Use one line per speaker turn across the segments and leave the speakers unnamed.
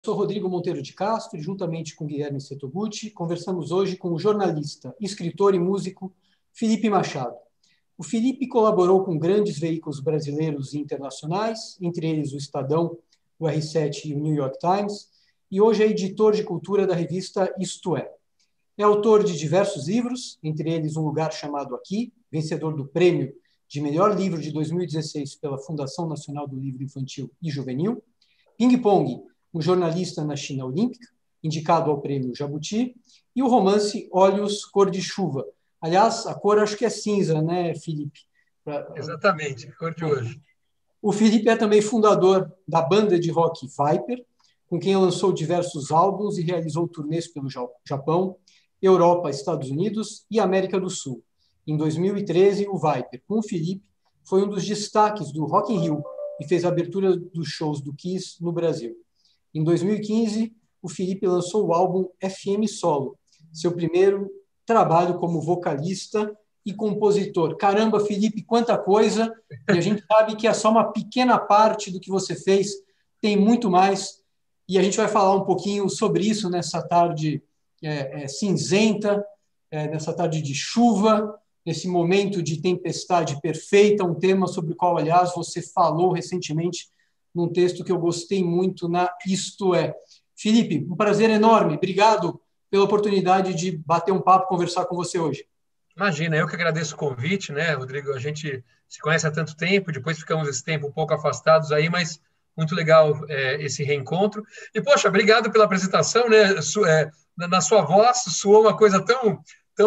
Sou Rodrigo Monteiro de Castro e, juntamente com Guilherme Setoguchi, conversamos hoje com o jornalista, escritor e músico Felipe Machado. O Felipe colaborou com grandes veículos brasileiros e internacionais, entre eles o Estadão, o R7 e o New York Times, e hoje é editor de cultura da revista Isto É. É autor de diversos livros, entre eles Um Lugar Chamado Aqui, vencedor do prêmio de melhor livro de 2016 pela Fundação Nacional do Livro Infantil e Juvenil, Ping Pong, um jornalista na China Olímpica, indicado ao prêmio Jabuti, e o romance Olhos Cor de Chuva. Aliás, a cor acho que é cinza, né, Felipe?
Exatamente, a cor de hoje.
O Felipe é também fundador da banda de rock Viper, com quem lançou diversos álbuns e realizou turnês pelo Japão, Europa, Estados Unidos e América do Sul. Em 2013, o Viper, com o Felipe, foi um dos destaques do Rock in Rio e fez a abertura dos shows do Kiss no Brasil. Em 2015, o Felipe lançou o álbum FM Solo, seu primeiro trabalho como vocalista e compositor. Caramba, Felipe, quanta coisa! E a gente sabe que é só uma pequena parte do que você fez, tem muito mais. E a gente vai falar um pouquinho sobre isso nessa tarde cinzenta, nessa tarde de chuva, nesse momento de tempestade perfeita, um tema sobre o qual, aliás, você falou recentemente num texto que eu gostei muito na Isto É. Felipe, um prazer enorme. Obrigado pela oportunidade de bater um papo, conversar com você hoje.
Imagina, eu que agradeço o convite, né, Rodrigo? A gente se conhece há tanto tempo, depois ficamos esse tempo um pouco afastados aí, mas muito legal esse reencontro. E, poxa, obrigado pela apresentação, né? Na sua voz soou uma coisa tão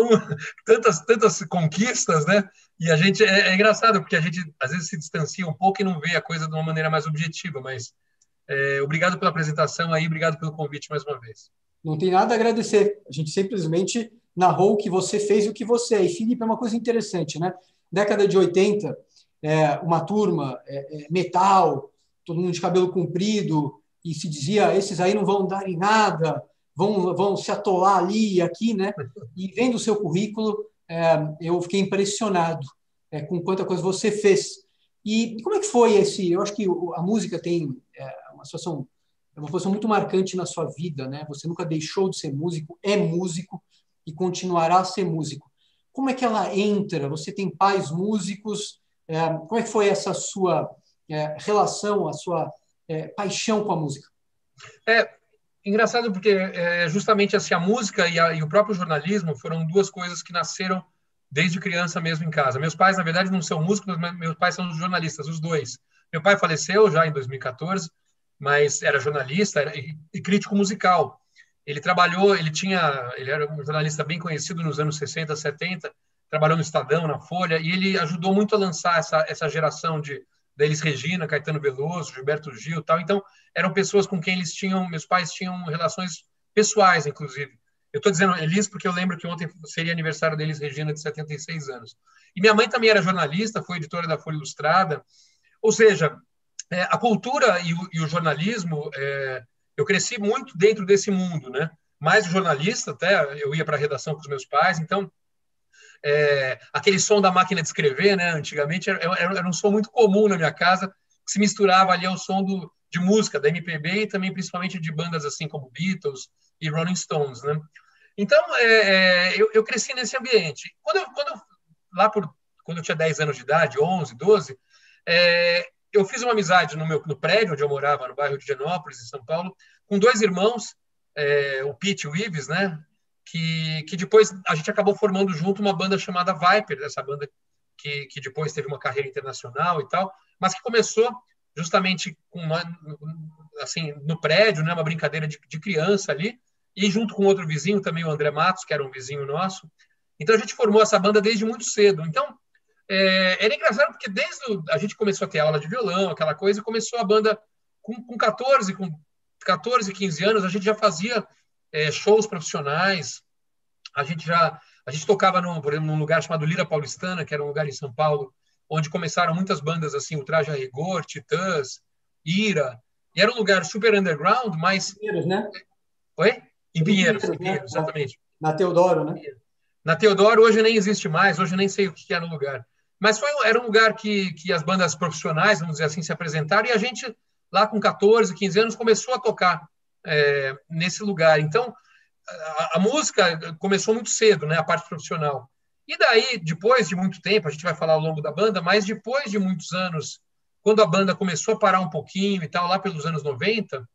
tantas conquistas, né? E a gente é engraçado, porque a gente às vezes se distancia um pouco e não vê a coisa de uma maneira mais objetiva, mas obrigado pela apresentação aí, obrigado pelo convite mais uma vez.
Não tem nada a agradecer. A gente simplesmente narrou o que você fez e o que você é. E, Felipe, é uma coisa interessante, né? Década de 80, uma turma, metal, todo mundo de cabelo comprido, e se dizia, esses aí não vão dar em nada, vão se atolar ali e aqui, né? E vendo o seu currículo, eu fiquei impressionado com quanta coisa você fez. E como é que foi esse... Eu acho que a música tem uma situação... É uma posição muito marcante na sua vida, né? Você nunca deixou de ser músico, é músico e continuará a ser músico. Como é que ela entra? Você tem pais músicos? Como é que foi essa sua relação, a sua paixão com a música?
Engraçado porque justamente assim, a música e o próprio jornalismo foram duas coisas que nasceram desde criança mesmo em casa. Meus pais, na verdade, não são músicos, mas meus pais são jornalistas, os dois. Meu pai faleceu já em 2014, mas era jornalista e crítico musical. Ele trabalhou, ele era um jornalista bem conhecido nos anos 60, 70, trabalhou no Estadão, na Folha, e ele ajudou muito a lançar essa geração da Elis Regina, Caetano Veloso, Gilberto Gil, tal. Então, eram pessoas com quem meus pais tinham relações pessoais, inclusive. Eu estou dizendo Elis porque eu lembro que ontem seria aniversário da Elis Regina, de 76 anos. E minha mãe também era jornalista, foi editora da Folha Ilustrada. Ou seja, a cultura e o jornalismo, eu cresci muito dentro desse mundo, né? Mais jornalista, até eu ia para a redação com os meus pais, então aquele som da máquina de escrever, né? Antigamente era um som muito comum na minha casa, que se misturava ali ao som de música, da MPB e também principalmente de bandas assim como Beatles e Rolling Stones, né? Então, eu cresci nesse ambiente. Quando eu tinha 10 anos de idade, 11, 12, eu fiz uma amizade no prédio onde eu morava, no bairro de Higienópolis, em São Paulo, com dois irmãos, o Pete e o Ives, né? Que depois a gente acabou formando junto uma banda chamada Viper, essa banda que depois teve uma carreira internacional e tal, mas que começou justamente assim, no prédio, né? Uma brincadeira de criança ali, e junto com outro vizinho também, o André Matos, que era um vizinho nosso. Então a gente formou essa banda desde muito cedo. Então era engraçado porque a gente começou a ter aula de violão, aquela coisa, e começou a banda com 14, 15 anos, a gente já fazia shows profissionais, a gente tocava, por exemplo, num lugar chamado Lira Paulistana, que era um lugar em São Paulo, onde começaram muitas bandas assim, o Traje a Rigor, Titãs, Ira, e era um lugar super underground, mas...
Pinheiros, né?
Oi? Em Pinheiros,
Né?
exatamente.
Na Teodoro, né?
Na Teodoro, hoje nem existe mais, hoje nem sei o que é no lugar. Mas era um lugar que as bandas profissionais, vamos dizer assim, se apresentaram, e a gente, lá com 14, 15 anos, começou a tocar nesse lugar. Então, a música começou muito cedo, né, a parte profissional. E daí, depois de muito tempo, a gente vai falar ao longo da banda, mas depois de muitos anos, quando a banda começou a parar um pouquinho e tal, lá pelos anos 90,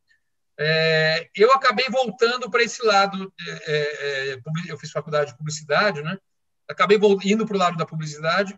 eu acabei voltando para esse lado. Eu fiz faculdade de publicidade, né? Acabei indo para o lado da publicidade,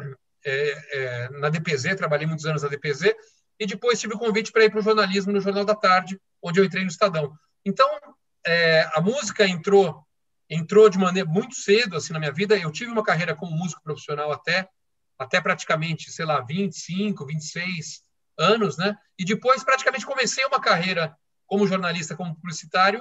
na DPZ, trabalhei muitos anos na DPZ, e depois tive o convite para ir para o jornalismo no Jornal da Tarde, onde eu entrei no Estadão. Então, a música entrou de maneira muito cedo assim na minha vida. Eu tive uma carreira como músico profissional até praticamente, sei lá, 25, 26 anos, né? E depois praticamente comecei uma carreira como jornalista, como publicitário,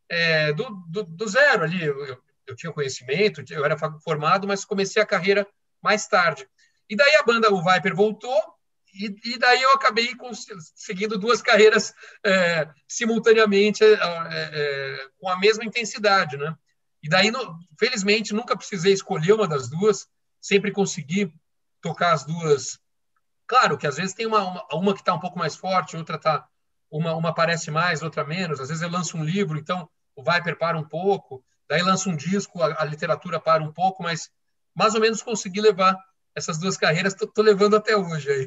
do zero ali. Eu tinha conhecimento, eu era formado, mas comecei a carreira mais tarde. E daí a banda, o Viper, voltou, e daí eu acabei seguindo duas carreiras simultaneamente, com a mesma intensidade, né? E daí, felizmente, nunca precisei escolher uma das duas, sempre consegui tocar as duas. Claro que às vezes tem uma que está um pouco mais forte, outra tá, uma aparece mais, outra menos. Às vezes eu lanço um livro, então o Viper para um pouco, daí lanço um disco, a literatura para um pouco, mas mais ou menos consegui levar essas duas carreiras, estou levando até hoje aí.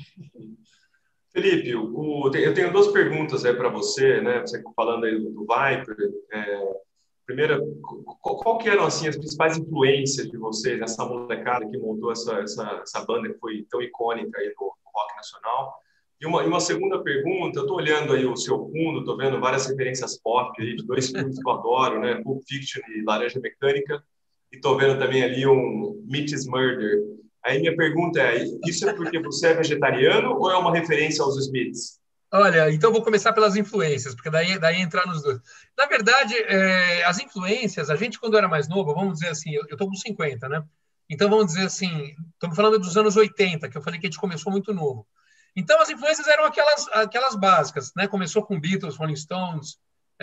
Felipe, eu tenho duas perguntas para você, né? Você falando aí do Viper. Primeira, qual que eram assim, as principais influências de vocês, essa molecada que montou essa banda que foi tão icônica aí no rock nacional? E uma segunda pergunta, eu estou olhando aí o seu fundo, estou vendo várias referências pop aí, de dois filmes que eu adoro, né? Pulp Fiction e Laranja Mecânica, e estou vendo também ali um Meat Murder. Aí minha pergunta isso é porque você é vegetariano ou é uma referência aos Smiths?
Olha, então vou começar pelas influências, porque daí entrar nos dois. Na verdade, as influências, a gente quando era mais novo, vamos dizer assim, eu estou com 50, né? Então vamos dizer assim, estamos falando dos anos 80, que eu falei que a gente começou muito novo. Então as influências eram aquelas básicas, né? Começou com Beatles, Rolling Stones,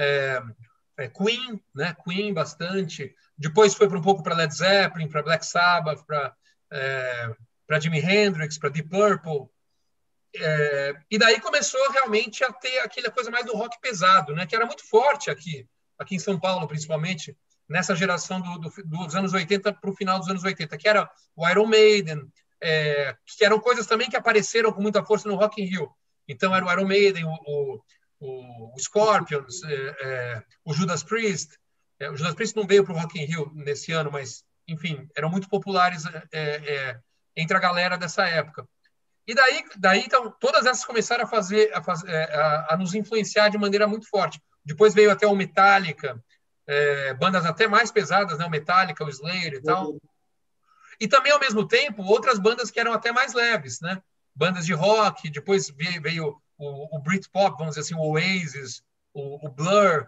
Queen, né? Queen bastante. Depois foi um pouco para Led Zeppelin, para Black Sabbath, para Jimi Hendrix, para Deep Purple. E daí começou realmente a ter aquela coisa mais do rock pesado, né? Que era muito forte aqui em São Paulo, principalmente, nessa geração dos anos 80 para o final dos anos 80, que era o Iron Maiden, que eram coisas também que apareceram com muita força no Rock in Rio. Então era o Iron Maiden, o Scorpions, o Judas Priest. O Judas Priest não veio para o Rock in Rio nesse ano, mas, enfim, eram muito populares entre a galera dessa época. E daí então, todas essas começaram a nos influenciar de maneira muito forte. Depois veio até o Metallica, bandas até mais pesadas, né? O Metallica, o Slayer e tal. E também, ao mesmo tempo, outras bandas que eram até mais leves, né? Bandas de rock, depois veio o Britpop, vamos dizer assim, o Oasis, o Blur,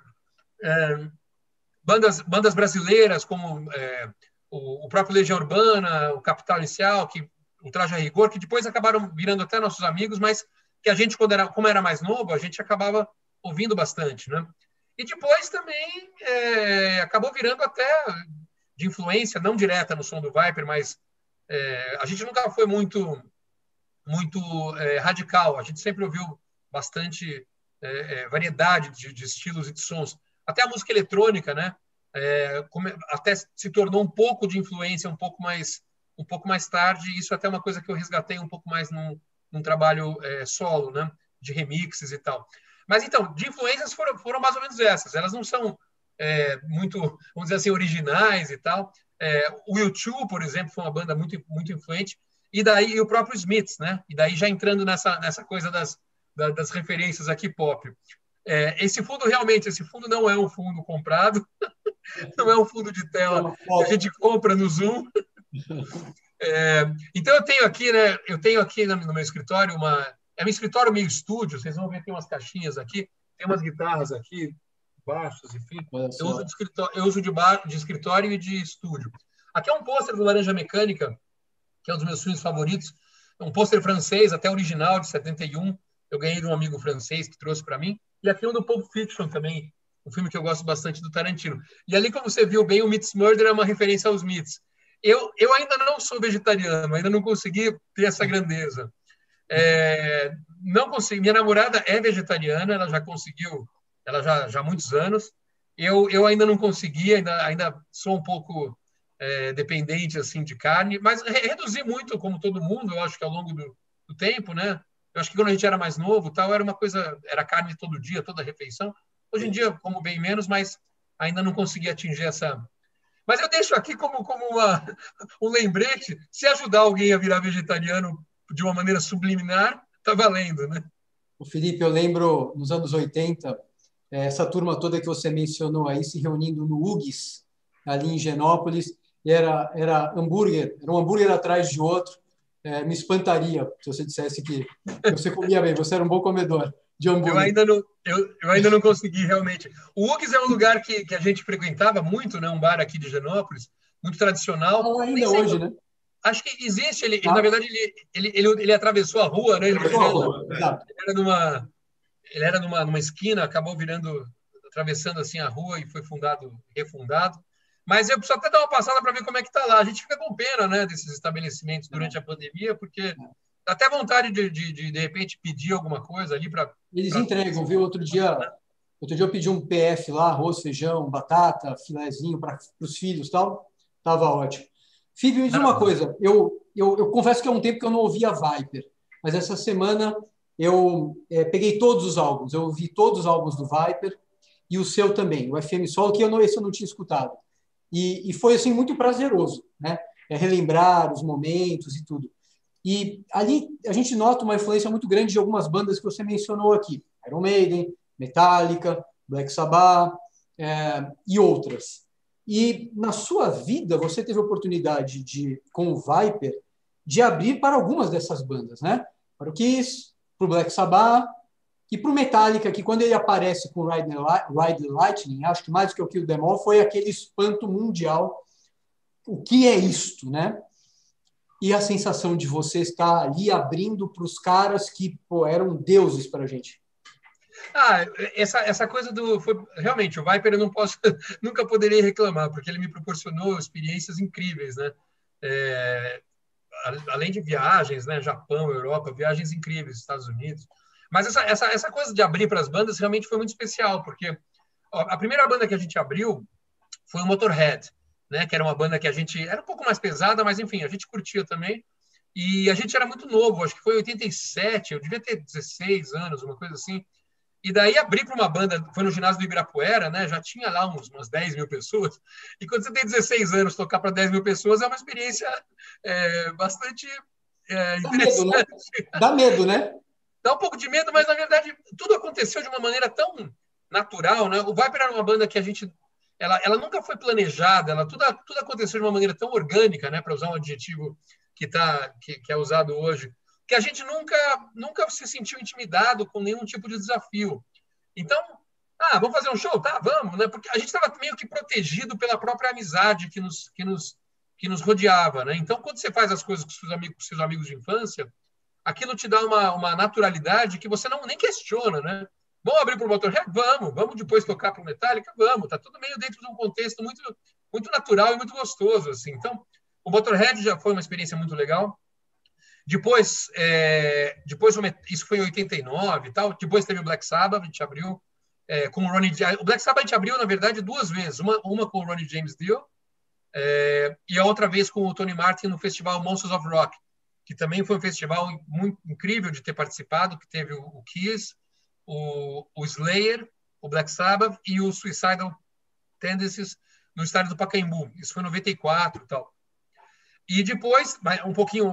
bandas brasileiras como o próprio Legião Urbana, o Capital Inicial, o Traje a Rigor, que depois acabaram virando até nossos amigos, mas que a gente, como era mais novo, a gente acabava ouvindo bastante, né? E depois também acabou virando até de influência, não direta no som do Viper, mas a gente nunca foi muito radical. A gente sempre ouviu bastante variedade de estilos e de sons. Até a música eletrônica, né? Até se tornou um pouco de influência, um pouco mais tarde. Isso até é uma coisa que eu resgatei um pouco mais num trabalho solo, né? De remixes e tal. Mas então, de influências foram mais ou menos essas. Elas não são muito, vamos dizer assim, originais e tal. O U2, por exemplo, foi uma banda muito, muito influente. E daí o próprio Smiths, né? E daí já entrando nessa coisa das referências aqui pop. Esse fundo não é um fundo comprado, não é um fundo de tela que a gente compra no Zoom. Então eu tenho aqui no meu escritório um escritório meio estúdio. Vocês vão ver que tem umas caixinhas aqui, tem umas guitarras aqui, baixos, enfim. Eu uso de escritório e de estúdio. Aqui é um pôster do Laranja Mecânica, que é um dos meus filmes favoritos. É um pôster francês, até original, de 71. Eu ganhei de um amigo francês que trouxe para mim. E aqui é um do Pulp Fiction também, um filme que eu gosto bastante do Tarantino. E ali, como você viu bem, o Meat Murder é uma referência aos Meats. Eu ainda não sou vegetariano, ainda não consegui ter essa grandeza. Não consegui. Minha namorada é vegetariana, ela já conseguiu ela já há muitos anos. Eu ainda não consegui, ainda sou um pouco dependente assim de carne, mas reduzi muito, como todo mundo, eu acho que ao longo do tempo, né? Eu acho que quando a gente era mais novo, tal, era uma coisa, era carne todo dia, toda refeição. Hoje em dia, como bem menos, mas ainda não consegui atingir essa. Mas eu deixo aqui como um lembrete, se ajudar alguém a virar vegetariano de uma maneira subliminar, tá valendo, né?
O Felipe, eu lembro nos anos 80, essa turma toda que você mencionou aí se reunindo no UGS, ali em Genópolis, e era hambúrguer, era um hambúrguer atrás de outro. Me espantaria se você dissesse que você comia bem, você era um bom comedor de hambúrguer.
Eu ainda não consegui realmente. O UGS é um lugar que a gente frequentava muito, né? Um bar aqui de Genópolis, muito tradicional.
Não,
Nem
ainda
sei,
hoje, né?
acho que existe. Na
Tá?
verdade, ele atravessou a rua, né?
Exato.
Ele era numa esquina, acabou atravessando assim a rua e foi refundado. Mas eu preciso até dar uma passada para ver como é que está lá. A gente fica com pena, né, desses estabelecimentos durante a pandemia, porque dá até vontade de repente pedir alguma coisa ali para.
Eles entregam, viu? Outro dia eu pedi um PF lá, arroz, feijão, batata, filezinho para os filhos, tal. Tava ótimo. Felipe, me diz uma coisa. Eu confesso que há um tempo que eu não ouvia Viper, mas essa semana eu peguei todos os álbuns. Eu ouvi todos os álbuns do Viper e o seu também, o FM Solo, que esse eu não tinha escutado. E foi assim muito prazeroso, né? Relembrar os momentos e tudo. E ali a gente nota uma influência muito grande de algumas bandas que você mencionou aqui: Iron Maiden, Metallica, Black Sabbath e outras. E na sua vida você teve a oportunidade com o Viper, de abrir para algumas dessas bandas, né? Para o Kiss, para o Black Sabbath e para o Metallica, que quando ele aparece com Ride the Lightning, acho que mais do que o Kill Them All, foi aquele espanto mundial. O que é isto, né? E a sensação de você estar ali abrindo para os caras que eram deuses para a gente.
Essa coisa realmente, o Viper eu não posso, nunca poderia reclamar, porque ele me proporcionou experiências incríveis, né? Além de viagens, né? Japão, Europa, viagens incríveis, Estados Unidos. Mas essa coisa de abrir para as bandas realmente foi muito especial, porque a primeira banda que a gente abriu foi o Motorhead, né? Que era uma banda que a gente era um pouco mais pesada, mas enfim, a gente curtia também. E a gente era muito novo, acho que foi em 87, eu devia ter 16 anos, uma coisa assim. E daí abrir para uma banda, foi no ginásio do Ibirapuera, né? Já tinha lá umas 10 mil pessoas. E quando você tem 16 anos, tocar para 10 mil pessoas é uma experiência bastante
interessante. Medo, né? Dá medo, né?
Dá um pouco de medo, mas na verdade tudo aconteceu de uma maneira tão natural, né? O Viper era uma banda que ela nunca foi planejada, tudo aconteceu de uma maneira tão orgânica, né? Para usar um adjetivo que é usado hoje, que a gente nunca se sentiu intimidado com nenhum tipo de desafio. Então, vamos fazer um show? Tá, vamos, né? Porque a gente estava meio que protegido pela própria amizade que nos rodeava, né? Então, quando você faz as coisas com seus amigos de infância, aquilo te dá uma naturalidade que você nem questiona, né? Vamos abrir para o Motorhead? Vamos depois tocar para o Metallica? Vamos, tá tudo meio dentro de um contexto muito, muito natural e muito gostoso, assim. Então, o Motorhead já foi uma experiência muito legal. Depois isso foi em 89 e tal. Depois teve o Black Sabbath, a gente abriu com o Ronnie James. O Black Sabbath a gente abriu, na verdade, duas vezes. Uma com o Ronnie James Dio e a outra vez com o Tony Martin no festival Monsters of Rock, que também foi um festival muito incrível de ter participado, que teve o Kiss, o Slayer, o Black Sabbath e o Suicidal Tendencies no estádio do Pacaembu. Isso foi em 94 e tal. E depois, um pouquinho,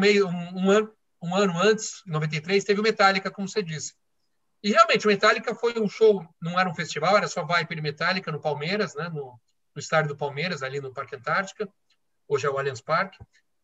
um ano antes, em 93, teve o Metallica, como você disse. E realmente, o Metallica foi um show, não era um festival, era só Viper e Metallica no Palmeiras, né, no estádio do Palmeiras, ali no Parque Antártica, hoje é o Allianz Parque.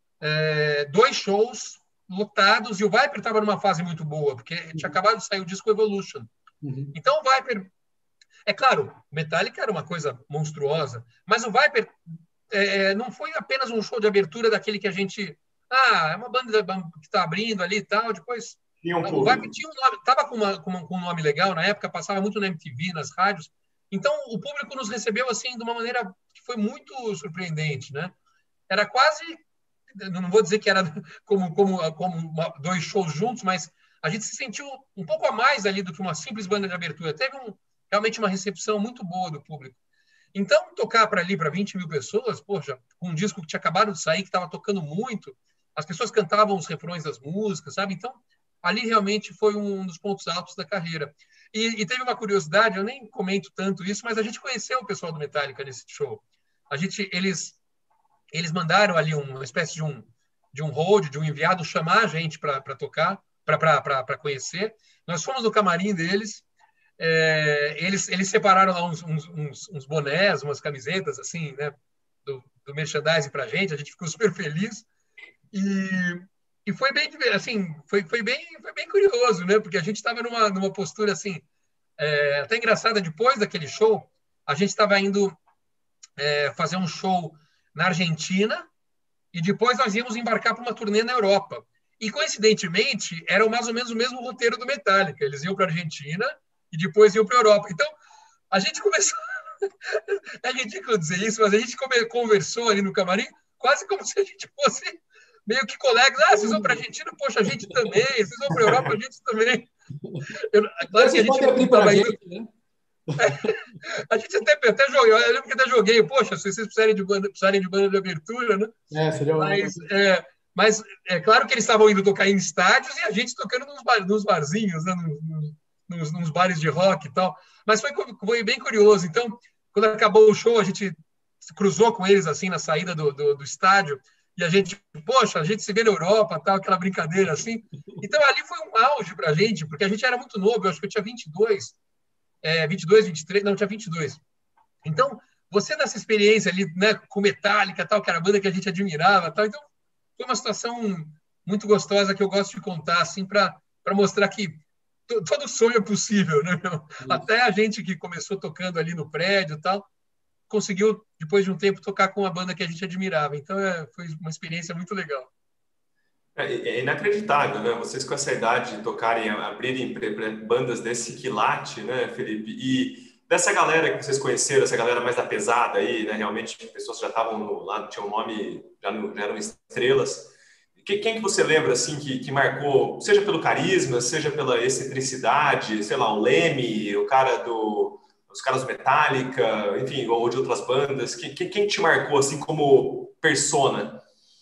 2 shows lotados, e o Viper estava numa fase muito boa, porque tinha acabado de sair o disco Evolution.
Uhum.
Então, o Viper... É claro, o Metallica era uma coisa monstruosa, mas o Viper não foi apenas um show de abertura daquele que a gente... é uma banda que está abrindo ali e tal, depois... O Viper tinha um nome, estava com um nome legal na época, passava muito na MTV, nas rádios. Então, o público nos recebeu assim de uma maneira que foi muito surpreendente, né? Era quase... Não vou dizer que era como 2 shows juntos, mas a gente se sentiu um pouco a mais ali do que uma simples banda de abertura. Teve realmente uma recepção muito boa do público. Então, tocar para ali, para 20 mil pessoas, poxa, com um disco que tinha acabado de sair, que estava tocando muito, as pessoas cantavam os refrões das músicas, sabe? Então, ali realmente foi um dos pontos altos da carreira. E teve uma curiosidade, eu nem comento tanto isso, mas a gente conheceu o pessoal do Metallica nesse show. Eles mandaram ali uma espécie de um hold, de um enviado, chamar a gente para tocar, para conhecer. Nós fomos no camarim deles, eles separaram lá uns bonés, umas camisetas, assim, né, do merchandising para a gente ficou super feliz. E foi bem, assim, foi bem curioso, né, porque a gente estava numa postura, assim, até engraçada. Depois daquele show, a gente estava indo fazer um show na Argentina e depois nós íamos embarcar para uma turnê na Europa. E, coincidentemente, era mais ou menos o mesmo roteiro do Metallica. Eles iam para a Argentina e depois iam para a Europa. Então, a gente começou... É ridículo dizer isso, mas a gente conversou ali no camarim quase como se a gente fosse meio que colegas. Vocês vão para a Argentina? Poxa, a gente também. Vocês vão para a Europa? A gente também. Claro que a gente
não estava indo... né?
A gente até joguei, eu lembro que até joguei, poxa, se vocês precisarem de banda de abertura, né? Mas é claro que eles estavam indo tocar em estádios e a gente tocando nos barzinhos, né? nos bares de rock e tal. Mas foi bem curioso. Então, quando acabou o show, a gente cruzou com eles assim na saída do estádio e a gente se vê na Europa, tal, aquela brincadeira assim. Então, ali foi um auge pra gente, porque a gente era muito novo, eu acho que eu tinha 22, 23, não, tinha 22. Então, você nessa experiência ali, né, com Metallica, tal, que era a banda que a gente admirava, tal, então foi uma situação muito gostosa que eu gosto de contar, assim, para mostrar que todo sonho é possível, né? Até a gente que começou tocando ali no prédio, tal, conseguiu depois de um tempo tocar com a banda que a gente admirava. Então, foi uma experiência muito legal.
É inacreditável, né? Vocês com essa idade tocarem, abrirem bandas desse quilate, né, Felipe? E dessa galera que vocês conheceram, essa galera mais da pesada aí, né? Realmente, pessoas já estavam lá, tinham um nome, já eram estrelas. Quem que você lembra, assim, que marcou, seja pelo carisma, seja pela excentricidade, sei lá, o Lemmy, os caras do Metallica, enfim, ou de outras bandas? Quem te marcou, assim, como persona?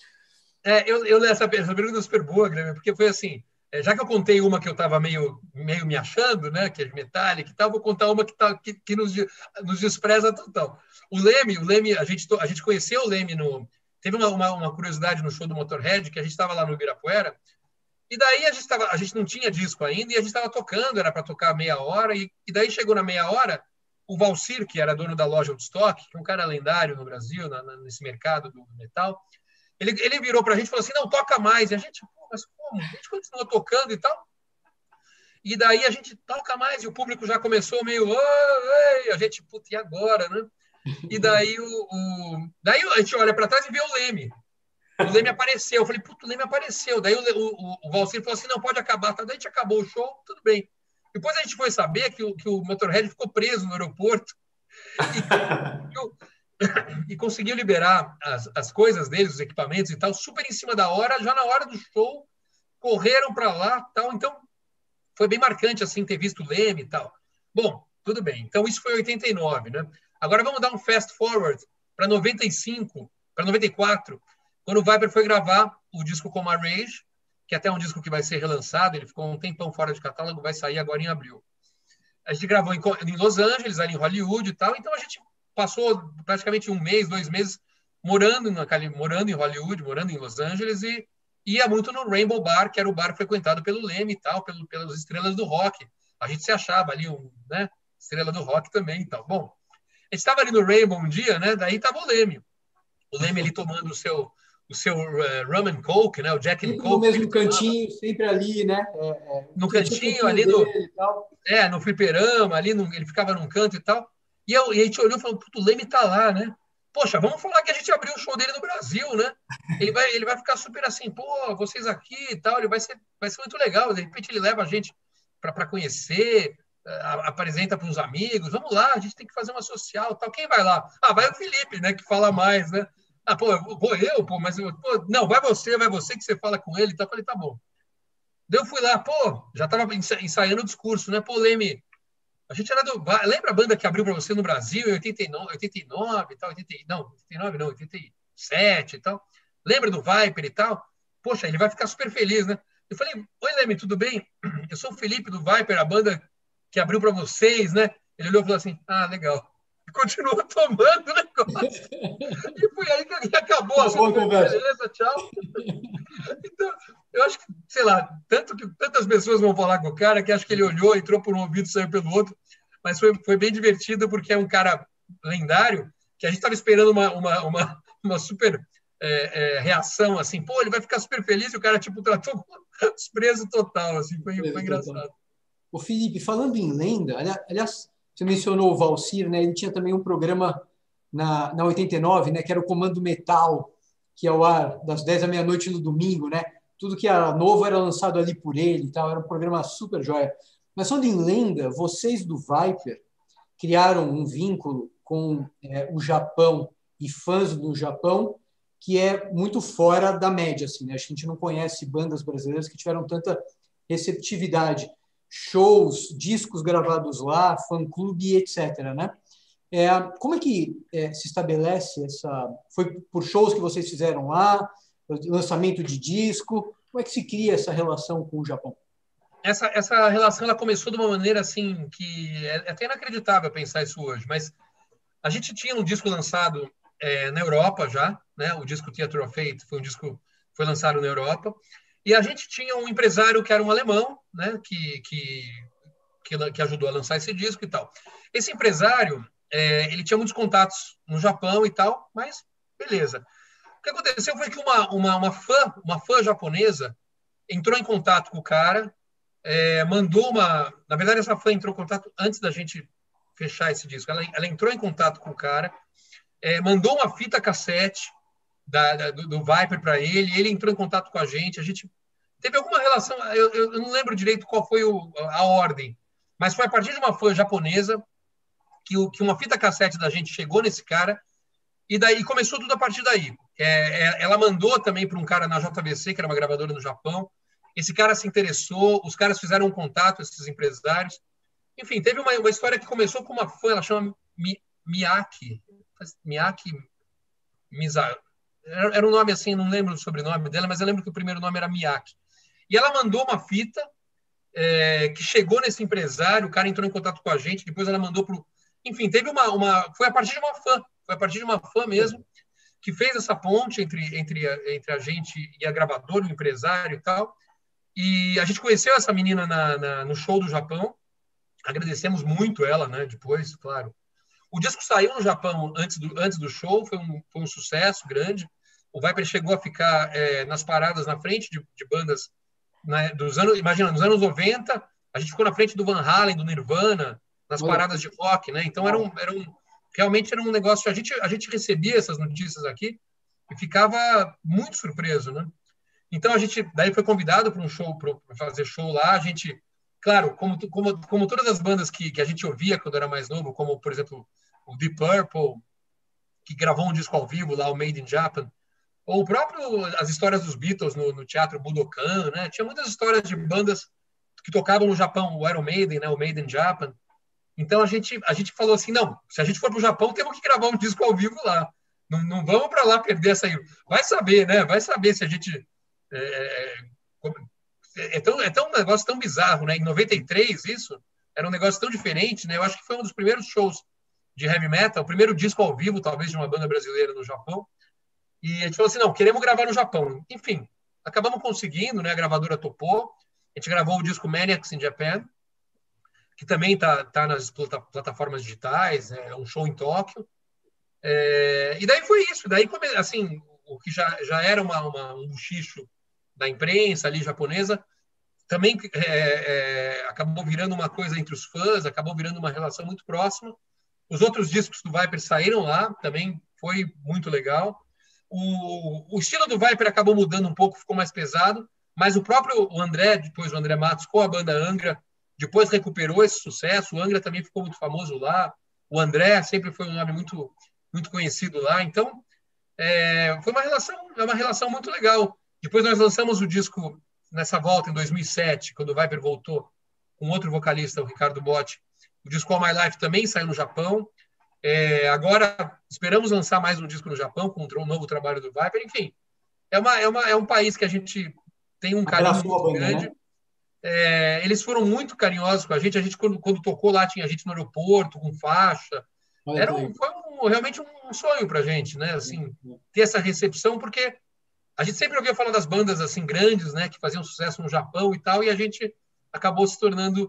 Essa pergunta é super boa, Grêmio, porque foi assim, já que eu contei uma que eu estava meio me achando, né, que é Metallica e tal, vou contar uma que nos despreza total. O Leme, a gente conheceu o Leme teve uma curiosidade no show do Motorhead, que a gente estava lá no Ibirapuera, e daí a gente não tinha disco ainda, e a gente estava tocando, era para tocar meia hora, e daí chegou na meia hora, o Valcir, que era dono da loja Woodstock, que é um cara lendário no Brasil, nesse mercado do metal, ele virou para a gente e falou assim, não, toca mais. E a gente, mas como? A gente continuou tocando e tal. E daí a gente toca mais e o público já começou meio, a gente, puta, e agora, né? E daí, daí a gente olha para trás e vê o Leme. O Leme apareceu. Eu falei, puta, o Leme apareceu. Daí o Valcir falou assim, não, pode acabar. Daí a gente acabou o show, tudo bem. Depois a gente foi saber que o Motorhead ficou preso no aeroporto e conseguiu liberar as coisas deles, os equipamentos e tal, super em cima da hora, já na hora do show, correram para lá, tal. Então, foi bem marcante, assim, ter visto o Leme e tal. Bom, tudo bem. Então, isso foi em 89, né? Agora vamos dar um fast forward para 95, para 94, quando o Viper foi gravar o disco Coma Rage, que até é um disco que vai ser relançado, ele ficou um tempão fora de catálogo, vai sair agora em abril. A gente gravou em Los Angeles, ali em Hollywood e tal, então a gente passou praticamente um mês, 2 meses morando em Hollywood, morando em Los Angeles, e ia muito no Rainbow Bar, que era o bar frequentado pelo Leme e tal, pelas estrelas do rock. A gente se achava ali, né, estrela do rock também e tal. Bom, a gente estava ali no Rainbow um dia, né, daí estava o Leme ali tomando o seu rum and coke, né, o Jack and Coke.
No mesmo cantinho, sempre ali, né?
No cantinho ali no fliperama, ali ele ficava num canto e tal. E a gente olhou e falou, puto, o Leme tá lá, né? Poxa, vamos falar que a gente abriu o show dele no Brasil, né? Ele vai ficar super assim, pô, vocês aqui e tal, vai ser muito legal. De repente ele leva a gente para conhecer, apresenta para uns amigos, vamos lá, a gente tem que fazer uma social tal. Quem vai lá? Ah, vai o Felipe, né, que fala mais, né? Ah, mas não, vai você que você fala com ele e tal. Eu falei, tá bom. Daí eu fui lá, já estava ensaiando o discurso, né? Pô, Leme, A gente era do... Lembra a banda que abriu para você no Brasil em 89 e tal? 89 não, 87 e tal. Lembra do Viper e tal? Poxa, ele vai ficar super feliz, né? Eu falei, oi, Leme, tudo bem? Eu sou o Felipe do Viper, a banda que abriu para vocês, né? Ele olhou e falou assim, ah, legal. E continuou tomando o negócio. E foi aí que acabou.
Acabou a conversa.
Beleza, tchau. Então, eu acho que, sei lá, tantas pessoas vão falar com o cara que acho que ele olhou, entrou por um ouvido e saiu pelo outro, mas foi bem divertido porque é um cara lendário que a gente estava esperando uma super reação, assim, pô, ele vai ficar super feliz e o cara, tipo, tratou com desprezo total, assim, foi engraçado.
O Felipe, falando em lenda, aliás, você mencionou o Valcir, né? Ele tinha também um programa na 89, né? Que era o Comando Metal, que é ao ar das 10 à meia-noite no domingo, né? Tudo que era novo era lançado ali por ele e tal, era um programa super joia. Mas falando em lenda, vocês do Viper criaram um vínculo com o Japão e fãs do Japão que é muito fora da média, assim, né? A gente não conhece bandas brasileiras que tiveram tanta receptividade. Shows, discos gravados lá, fã-clube, etc., né? Como é que se estabelece essa... Foi por shows que vocês fizeram lá, lançamento de disco? Como é que se cria essa relação com o Japão?
Essa relação ela começou de uma maneira assim que é até inacreditável pensar isso hoje, mas a gente tinha um disco lançado na Europa já, né? O disco Theater of Fate foi lançado na Europa, e a gente tinha um empresário que era um alemão, né? Que ajudou a lançar esse disco e tal. Esse empresário ele tinha muitos contatos no Japão e tal, mas beleza. O que aconteceu foi que uma fã japonesa entrou em contato com o cara, mandou uma... Na verdade, essa fã entrou em contato antes da gente fechar esse disco. Ela entrou em contato com o cara, mandou uma fita cassete do Viper para ele entrou em contato com a gente teve alguma relação, eu não lembro direito qual foi a ordem, mas foi a partir de uma fã japonesa que uma fita cassete da gente chegou nesse cara, e daí começou tudo a partir daí. Ela mandou também para um cara na JVC, que era uma gravadora no Japão. Esse cara se interessou, os caras fizeram um contato, esses empresários. Enfim, teve uma história que começou com uma fã, ela chama Miyaki Miza. Era um nome assim, não lembro o sobrenome dela, mas eu lembro que o primeiro nome era Miyaki. E ela mandou uma fita que chegou nesse empresário, o cara entrou em contato com a gente, depois ela mandou para... Enfim, teve foi a partir de uma fã, foi a partir de uma fã mesmo, que fez essa ponte entre a gente e a gravadora, o empresário e tal. E a gente conheceu essa menina no show do Japão, agradecemos muito ela, né? Depois, claro. O disco saiu no Japão antes do show, foi um sucesso grande. O Viper chegou a ficar nas paradas na frente de bandas, né, imagina, nos anos 90, a gente ficou na frente do Van Halen, do Nirvana, nas paradas de rock, né? Então realmente era um negócio. A gente recebia essas notícias aqui e ficava muito surpreso, né? Então a gente daí foi convidado para um show, para fazer show lá. A gente, claro, como todas as bandas que a gente ouvia quando era mais novo, como por exemplo o Deep Purple, que gravou um disco ao vivo lá, o Made in Japan, ou o próprio as histórias dos Beatles no Teatro Budokan, né? Tinha muitas histórias de bandas que tocavam no Japão, o Iron Maiden, né? O Made in Japan. Então a gente falou assim, não, se a gente for para o Japão, temos que gravar um disco ao vivo lá. Não vamos para lá perder essa aí. Vai saber, né? Vai saber se a gente... um negócio tão bizarro, né? Em 93, isso era um negócio tão diferente, né? Eu acho que foi um dos primeiros shows de heavy metal, o primeiro disco ao vivo, talvez, de uma banda brasileira no Japão. E a gente falou assim, não, queremos gravar no Japão. Enfim, acabamos conseguindo, né? A gravadora topou. A gente gravou o disco Maniacs in Japan, que também tá nas plataformas digitais, é um show em Tóquio. E daí foi isso. Daí, assim, o que já era um buchicho da imprensa ali japonesa, também acabou virando uma coisa entre os fãs, acabou virando uma relação muito próxima. Os outros discos do Viper saíram lá, também foi muito legal. O estilo do Viper acabou mudando um pouco, ficou mais pesado, mas o próprio André, depois o André Matos, com a banda Angra, depois recuperou esse sucesso. O Angra também ficou muito famoso lá. O André sempre foi um nome muito, muito conhecido lá. Então, foi uma relação muito legal. Depois nós lançamos o disco nessa volta, em 2007, quando o Viper voltou com outro vocalista, o Ricardo Botti. O disco All My Life também saiu no Japão. Agora, esperamos lançar mais um disco no Japão, com um novo trabalho do Viper. Enfim, é um país que a gente tem um carinho
Abraçou a
muito
banda,
grande.
né?
Eles foram muito carinhosos com a gente quando tocou lá, tinha gente no aeroporto, com faixa.
Olha que legal.
Foi realmente um sonho para a gente, né? Assim, ter essa recepção, porque a gente sempre ouvia falar das bandas assim grandes, né, que faziam sucesso no Japão e tal, e a gente acabou se tornando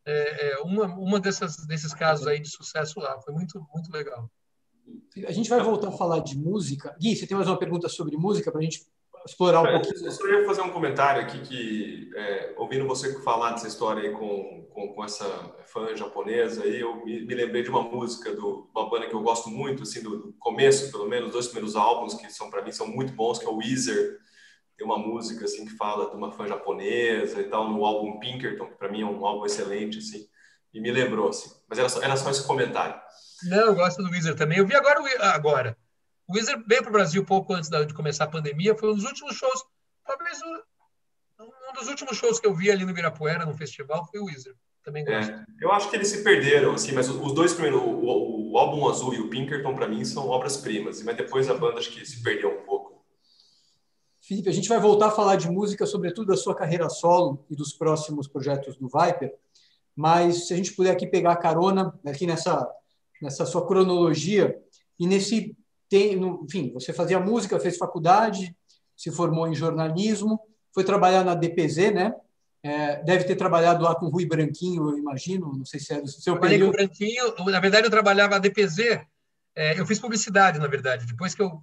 uma desses casos aí de sucesso lá. Foi muito, muito legal.
A gente vai voltar a falar de música. Gui, você tem mais uma pergunta sobre música para a gente explorar um pouquinho?
Eu só ia fazer um comentário aqui que, ouvindo você falar dessa história aí com essa fã japonesa, aí eu me lembrei de uma música de uma banda que eu gosto muito, assim, do começo, pelo menos, os 2 primeiros álbuns, que para mim são muito bons, que é o Weezer. Tem uma música assim que fala de uma fã japonesa e tal, no álbum Pinkerton, que para mim é um álbum excelente, assim, e me lembrou, assim. Mas era só esse comentário.
Não, eu gosto do Weezer também. Eu vi agora. O Weezer veio para o Brasil pouco antes de começar a pandemia. Foi um dos últimos shows, talvez um dos últimos shows que eu vi ali no Ibirapuera, no festival, foi o Weezer. Também gosto.
Eu acho que eles se perderam, assim, mas os 2 primeiros, o álbum Azul e o Pinkerton, para mim, são obras-primas. Mas depois a banda acho que se perdeu um pouco.
Felipe, a gente vai voltar a falar de música, sobretudo da sua carreira solo e dos próximos projetos do Viper, mas se a gente puder aqui pegar a carona aqui nessa sua cronologia e enfim, você fazia música, fez faculdade, se formou em jornalismo, foi trabalhar na DPZ, né? Deve ter trabalhado lá com o Rui Branquinho, eu imagino, não sei se é do seu
Trabalhei
período.
com o Branquinho, na verdade eu trabalhava na DPZ, eu fiz publicidade, na verdade, depois que eu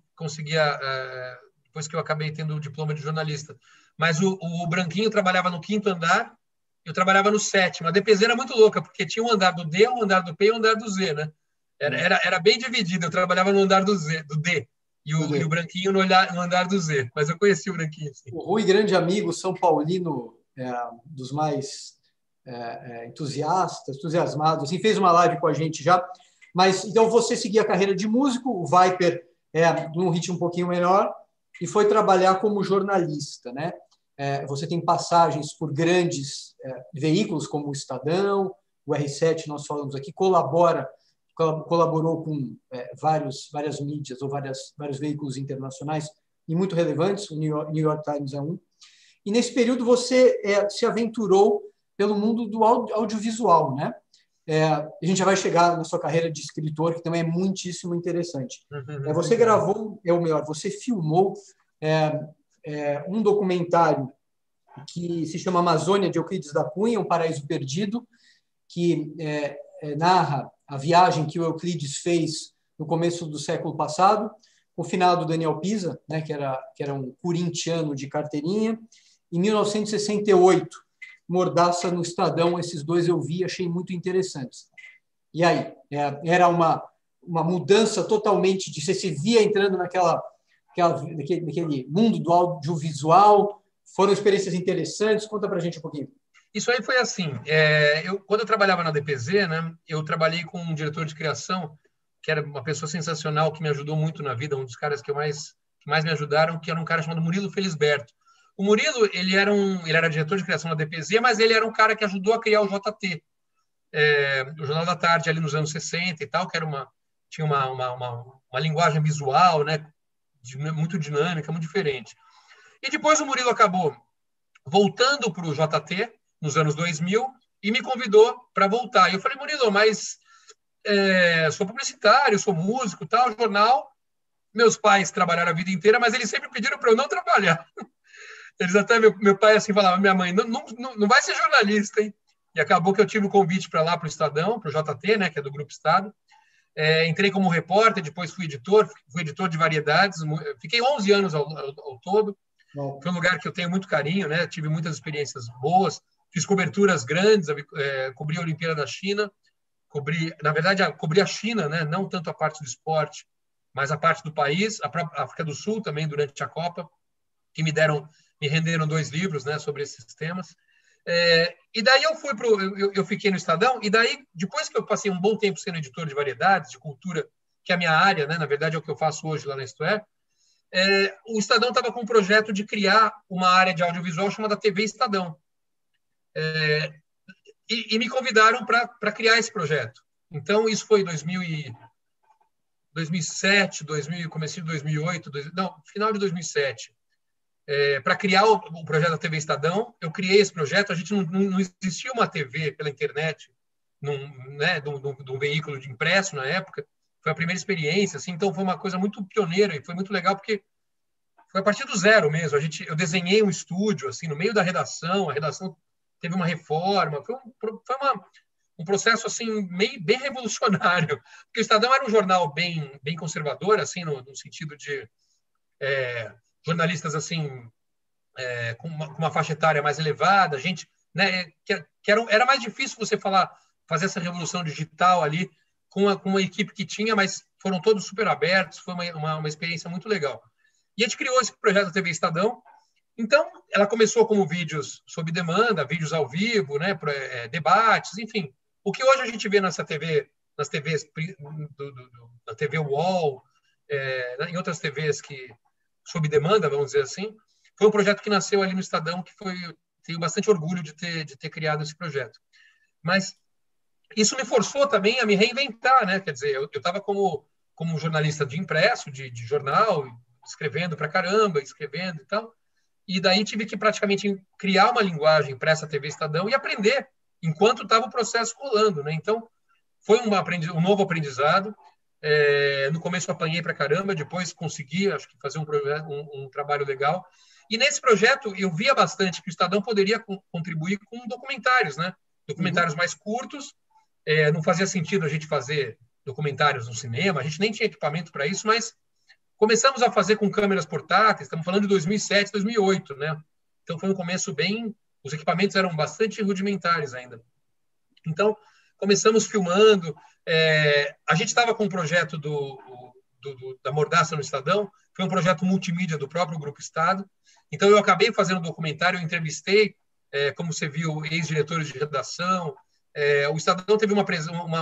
depois que eu acabei tendo o diploma de jornalista. Mas o Branquinho trabalhava no 5º andar, eu trabalhava no 7º. A DPZ era muito louca, porque tinha um andar do D, um andar do P e um andar do Z, né? Era bem dividido, eu trabalhava no andar do D, e o Branquinho no andar do Z. Mas eu conheci o Branquinho, sim.
O Rui, grande amigo, São Paulino, dos mais entusiasmados, assim, fez uma live com a gente já. Mas então você seguia a carreira de músico, o Viper num ritmo um pouquinho menor, e foi trabalhar como jornalista, né? Você tem passagens por grandes veículos como o Estadão, o R7, nós falamos aqui, colaborou com várias mídias ou vários veículos internacionais e muito relevantes, o New York Times é um. E nesse período você se aventurou pelo mundo do audiovisual, né? A gente já vai chegar na sua carreira de escritor, que também é muitíssimo interessante. Você gravou, você filmou um documentário que se chama Amazônia, de Euclides da Cunha, Um Paraíso Perdido, que narra a viagem que o Euclides fez no começo do século passado, o finado Daniel Pisa, né, que era um corintiano de carteirinha. Em 1968, Mordaça no Estadão, esses 2 eu vi, achei muito interessantes. E aí, era uma mudança totalmente de você se via entrando naquele mundo do audiovisual, foram experiências interessantes, conta pra gente um pouquinho.
Isso aí foi assim, quando eu trabalhava na DPZ, né, eu trabalhei com um diretor de criação, que era uma pessoa sensacional, que me ajudou muito na vida, um dos caras que mais me ajudaram, que era um cara chamado Murilo Felisberto. O Murilo, ele era diretor de criação da DPZ, mas ele era um cara que ajudou a criar o JT, o Jornal da Tarde, ali nos anos 60 e tal, que tinha uma linguagem visual, né, muito dinâmica, muito diferente. E depois o Murilo acabou voltando para o JT, nos anos 2000, e me convidou para voltar. E eu falei, Murilo, mas sou publicitário, sou músico, tal, jornal. Meus pais trabalharam a vida inteira, mas eles sempre pediram para eu não trabalhar. Eles até, meu pai assim falava, minha mãe, não vai ser jornalista, hein? E acabou que eu tive o convite para lá, para o Estadão, para o JT, né, que é do Grupo Estado. Entrei como repórter, depois fui editor de variedades. Fiquei 11 anos ao todo. Foi um lugar que eu tenho muito carinho, né? Tive muitas experiências boas. Fiz coberturas grandes, cobri a Olimpíada da China, cobri a China, né? Não tanto a parte do esporte, mas a parte do país, a África do Sul também durante a Copa, que me renderam 2 livros, né, sobre esses temas. E daí eu fiquei no Estadão, e daí, depois que eu passei um bom tempo sendo editor de variedades, de cultura, que é a minha área, né, na verdade é o que eu faço hoje lá na Isto É, o Estadão estava com um projeto de criar uma área de audiovisual chamada TV Estadão. e me convidaram para criar esse projeto. Então, isso foi em 2007, comecinho de 2008, final de 2007. Para criar o projeto da TV Estadão, eu criei esse projeto. A gente não existia uma TV pela internet, de um veículo de impresso na época. Foi a primeira experiência, assim, então foi uma coisa muito pioneira e foi muito legal porque foi a partir do zero mesmo. Eu desenhei um estúdio assim no meio da redação. A redação teve uma reforma. Foi um processo assim bem revolucionário, porque o Estadão era um jornal bem conservador, assim, no sentido de jornalistas assim com uma faixa etária mais elevada, gente, né, era mais difícil você fazer essa revolução digital ali com uma equipe que tinha, mas foram todos super abertos, foi uma experiência muito legal. E a gente criou esse projeto da TV Estadão. Então, ela começou como vídeos sob demanda, vídeos ao vivo, né, debates, enfim. O que hoje a gente vê nas TVs, na TV UOL, em outras TVs sob demanda, vamos dizer assim, foi um projeto que nasceu ali no Estadão, tenho bastante orgulho de ter criado esse projeto. Mas isso me forçou também a me reinventar, né? Quer dizer, eu estava como jornalista de impresso, de jornal, escrevendo pra caramba, escrevendo e tal. E daí tive que praticamente criar uma linguagem para essa TV Estadão e aprender enquanto estava o processo rolando, né? Então, foi um novo aprendizado. No começo eu apanhei pra caramba, depois consegui, acho que fazer um trabalho legal. E nesse projeto eu via bastante que o Estadão poderia contribuir com documentários, né? Documentários mais curtos. Não fazia sentido a gente fazer documentários no cinema, a gente nem tinha equipamento para isso, mas começamos a fazer com câmeras portáteis, estamos falando de 2007, 2008, né? Então foi um começo os equipamentos eram bastante rudimentares ainda. Então, começamos filmando, a gente estava com um projeto da Mordaça no Estadão, foi um projeto multimídia do próprio Grupo Estado, então eu acabei fazendo um documentário, eu entrevistei, como você viu, ex-diretores de redação. O Estadão teve uma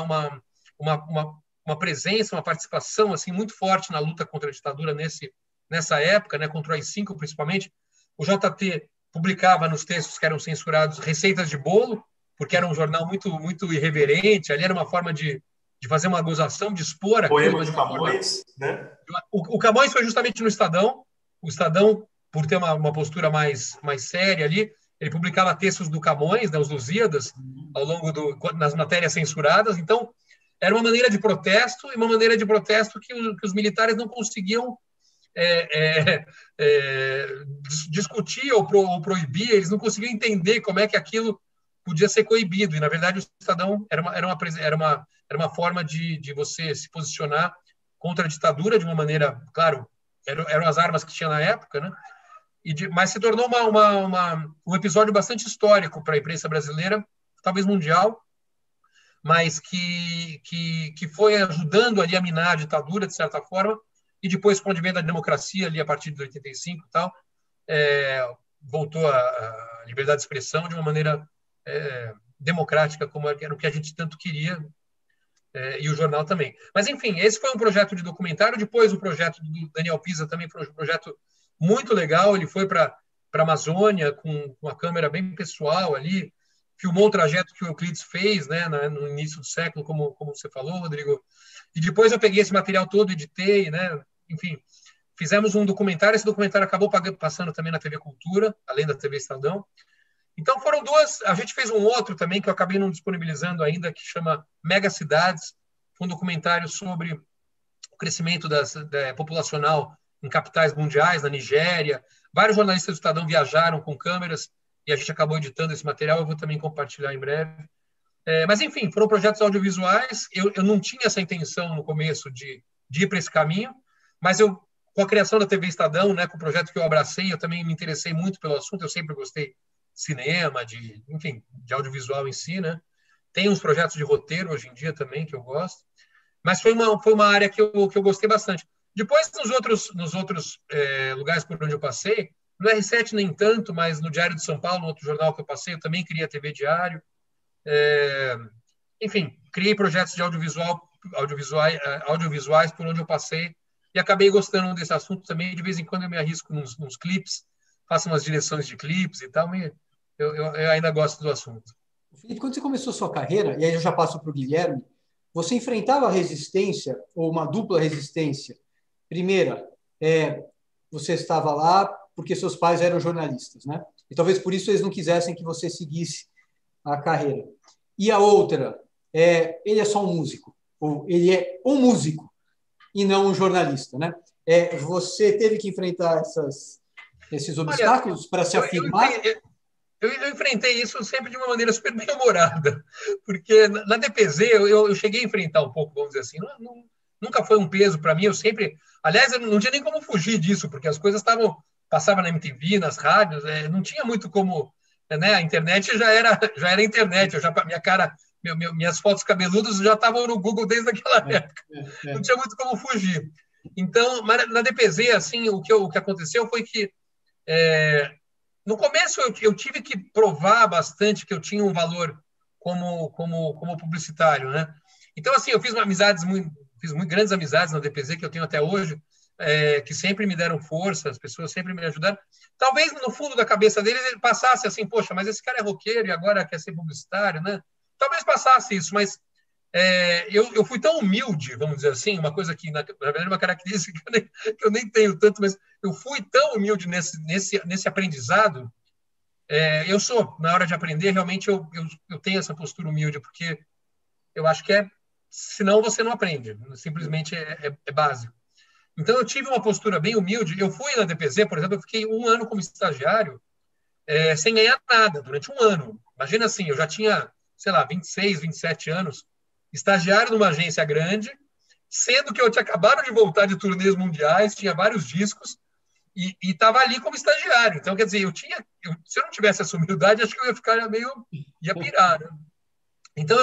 presença, uma participação assim muito forte na luta contra a ditadura nessa época, né, contra o AI-5 principalmente. O JT publicava nos textos que eram censurados receitas de bolo, porque era um jornal muito, muito irreverente, ali era uma forma de fazer uma gozação, de expor aquilo.
Poema de Camões, né?
O Camões foi justamente no Estadão. O Estadão, por ter uma postura mais séria ali, ele publicava textos do Camões, né, os Lusíadas, ao longo nas matérias censuradas. Então, era uma maneira de protesto, e uma maneira de protesto que os militares não conseguiam discutir ou proibir, eles não conseguiam entender como é que aquilo podia ser coibido. E, na verdade, o Estadão era uma forma de você se posicionar contra a ditadura de uma maneira, claro, eram as armas que tinha na época, né? Mas se tornou um episódio bastante histórico para a imprensa brasileira, talvez mundial, mas que foi ajudando ali a minar a ditadura, de certa forma, e depois, com o advento da democracia, ali a partir de 85 e tal, voltou a liberdade de expressão de uma maneira democrática, como era o que a gente tanto queria, e o jornal também. Mas, enfim, esse foi um projeto de documentário. Depois, o projeto do Daniel Pisa também foi um projeto muito legal. Ele foi para a Amazônia com uma câmera bem pessoal ali, filmou o trajeto que o Euclides fez, né, no início do século, como você falou, Rodrigo. E depois eu peguei esse material todo, editei, né, enfim, fizemos um documentário. Esse documentário acabou passando também na TV Cultura, além da TV Estadão. Então foram duas. A gente fez um outro também que eu acabei não disponibilizando ainda, que chama Mega Cidades. Foi um documentário sobre o crescimento populacional em capitais mundiais, na Nigéria. Vários jornalistas do Estadão viajaram com câmeras e a gente acabou editando esse material. Eu vou também compartilhar em breve. Mas, enfim, foram projetos audiovisuais. Eu não tinha essa intenção no começo de ir para esse caminho, mas com a criação da TV Estadão, né, com o projeto que eu abracei, eu também me interessei muito pelo assunto. Eu sempre gostei de cinema, enfim, de audiovisual em si, né? Tem uns projetos de roteiro hoje em dia também que eu gosto, mas foi uma área que eu gostei bastante. Depois, nos outros lugares por onde eu passei, no R7 nem tanto, mas no Diário de São Paulo, outro jornal que eu passei, eu também queria TV Diário. Enfim, criei projetos de audiovisuais por onde eu passei e acabei gostando desse assunto também. De vez em quando eu me arrisco nos clipes, faço umas direções de clipes e tal, eu ainda gosto do assunto.
Felipe, quando você começou sua carreira, e aí eu já passo para o Guilherme, você enfrentava resistência ou uma dupla resistência. Primeira, você estava lá porque seus pais eram jornalistas, né? E talvez por isso eles não quisessem que você seguisse a carreira. E a outra, ele é só um músico, ou ele é um músico e não um jornalista, né? Você teve que enfrentar esses
Olha,
obstáculos para se afirmar?
eu enfrentei isso sempre de uma maneira super bem-humorada, porque na DPZ eu cheguei a enfrentar um pouco, vamos dizer assim, nunca foi um peso para mim, eu sempre, aliás, eu não tinha nem como fugir disso, porque as coisas passavam na MTV, nas rádios, não tinha muito como, né, a internet já era internet, minha cara, minhas fotos cabeludas já estavam no Google desde aquela época, não tinha muito como fugir. Então, mas na DPZ, assim, o que aconteceu foi que no começo, eu tive que provar bastante que eu tinha um valor como publicitário, né? Então, assim, eu fiz muito grandes amizades na DPZ, que eu tenho até hoje, que sempre me deram força, as pessoas sempre me ajudaram. Talvez, no fundo da cabeça deles, ele passasse assim, poxa, mas esse cara é roqueiro e agora quer ser publicitário, né? Talvez passasse isso, mas eu fui tão humilde, vamos dizer assim, uma coisa que, na verdade, é uma característica que eu nem tenho tanto, mas eu fui tão humilde nesse aprendizado. Eu sou, na hora de aprender, realmente eu tenho essa postura humilde, porque eu acho que senão você não aprende, simplesmente é básico. Então, eu tive uma postura bem humilde. Eu fui na DPZ, por exemplo, eu fiquei um ano como estagiário, sem ganhar nada, durante um ano. Imagina assim, eu já tinha, sei lá, 26, 27 anos, estagiário numa agência grande, sendo que eu tinha acabado de voltar de turnês mundiais, tinha vários discos, e estava ali como estagiário. Então, quer dizer, se eu não tivesse essa humildade, acho que eu ia ficar ia pirar, né? Então,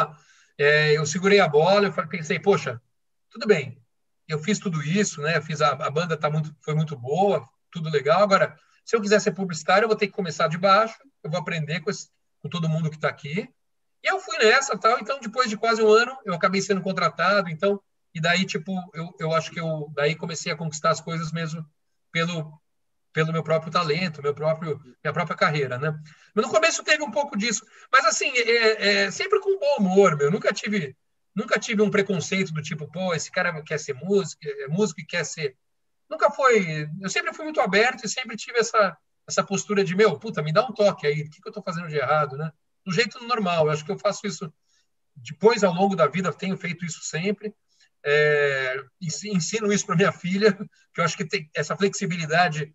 eu segurei a bola, pensei, poxa, tudo bem, eu fiz tudo isso, né? A banda foi muito boa, tudo legal. Agora, se eu quiser ser publicitário, eu vou ter que começar de baixo, eu vou aprender com todo mundo que está aqui. E eu fui nessa, tal. Então, depois de quase um ano, eu acabei sendo contratado. Então, e daí, tipo, eu acho que daí comecei a conquistar as coisas mesmo pelo, pelo meu próprio talento, minha própria carreira, né? Mas no começo teve um pouco disso, mas assim, sempre com bom humor, meu. Nunca tive um preconceito do tipo, pô, esse cara quer ser músico, é músico e quer ser. Nunca foi. Eu sempre fui muito aberto e sempre tive essa postura de, meu, puta, me dá um toque aí, o que eu estou fazendo de errado, né? Do jeito normal. Eu acho que eu faço isso depois, ao longo da vida, tenho feito isso sempre. Ensino isso para minha filha, que eu acho que essa flexibilidade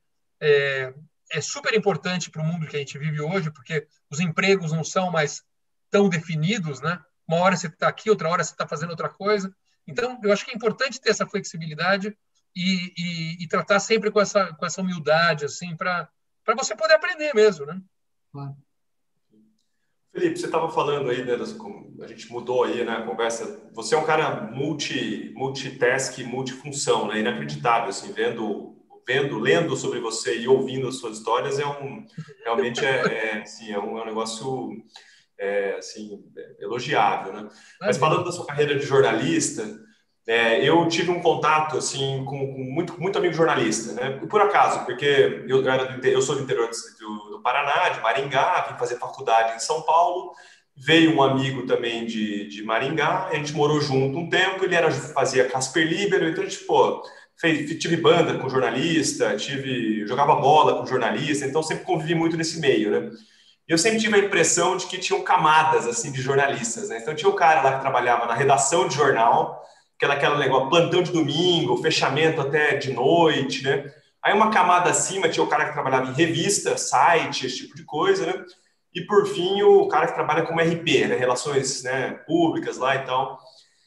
é super importante para o mundo que a gente vive hoje, porque os empregos não são mais tão definidos, né? Uma hora você está aqui, outra hora você está fazendo outra coisa. Então, eu acho que é importante ter essa flexibilidade e tratar sempre com essa humildade, assim, para você poder aprender mesmo, né?
Claro.
Felipe, você estava falando aí, né, a gente mudou aí, né, a conversa. Você é um cara multitask, multifunção, né, inacreditável, assim, lendo sobre você e ouvindo as suas histórias realmente assim, é um negócio assim, elogiável, né? Mas falando da sua carreira de jornalista, eu tive um contato assim com muito amigo jornalista, né? Por acaso, porque eu sou do interior do Paraná, de Maringá, vim fazer faculdade em São Paulo. Veio um amigo também de Maringá, a gente morou junto um tempo. Ele fazia Casper Libero, então a gente, pô, tive banda com jornalista, jogava bola com jornalista, então sempre convivi muito nesse meio, né? Eu sempre tive a impressão de que tinham camadas assim de jornalistas, né? Então tinha o cara lá que trabalhava na redação de jornal, aquele negócio, plantão de domingo, fechamento até de noite, né? Aí uma camada acima tinha o cara que trabalhava em revista, site, esse tipo de coisa, né? E por fim o cara que trabalha como RP, né? Relações, né, públicas lá e tal.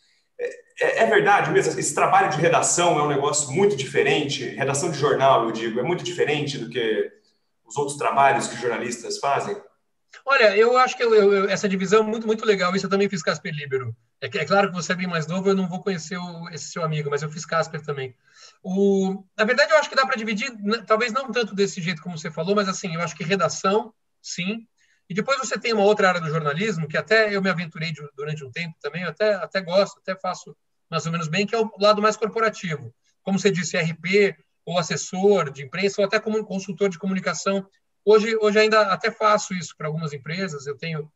É verdade mesmo, esse trabalho de redação é um negócio muito diferente, redação de jornal, eu digo, é muito diferente do que os outros trabalhos que jornalistas fazem?
Olha, eu acho que essa divisão é muito, muito legal. Isso eu também fiz Casper Libero. É claro que você é bem mais novo, eu não vou conhecer esse seu amigo, mas eu fiz Casper também. Na verdade, eu acho que dá para dividir, talvez não tanto desse jeito como você falou, mas assim, eu acho que redação, sim. E depois você tem uma outra área do jornalismo, que até eu me aventurei durante um tempo também, eu até gosto, até faço mais ou menos bem, que é o lado mais corporativo. Como você disse, RP, ou assessor de imprensa, ou até como consultor de comunicação. Hoje ainda até faço isso para algumas empresas. Eu tenho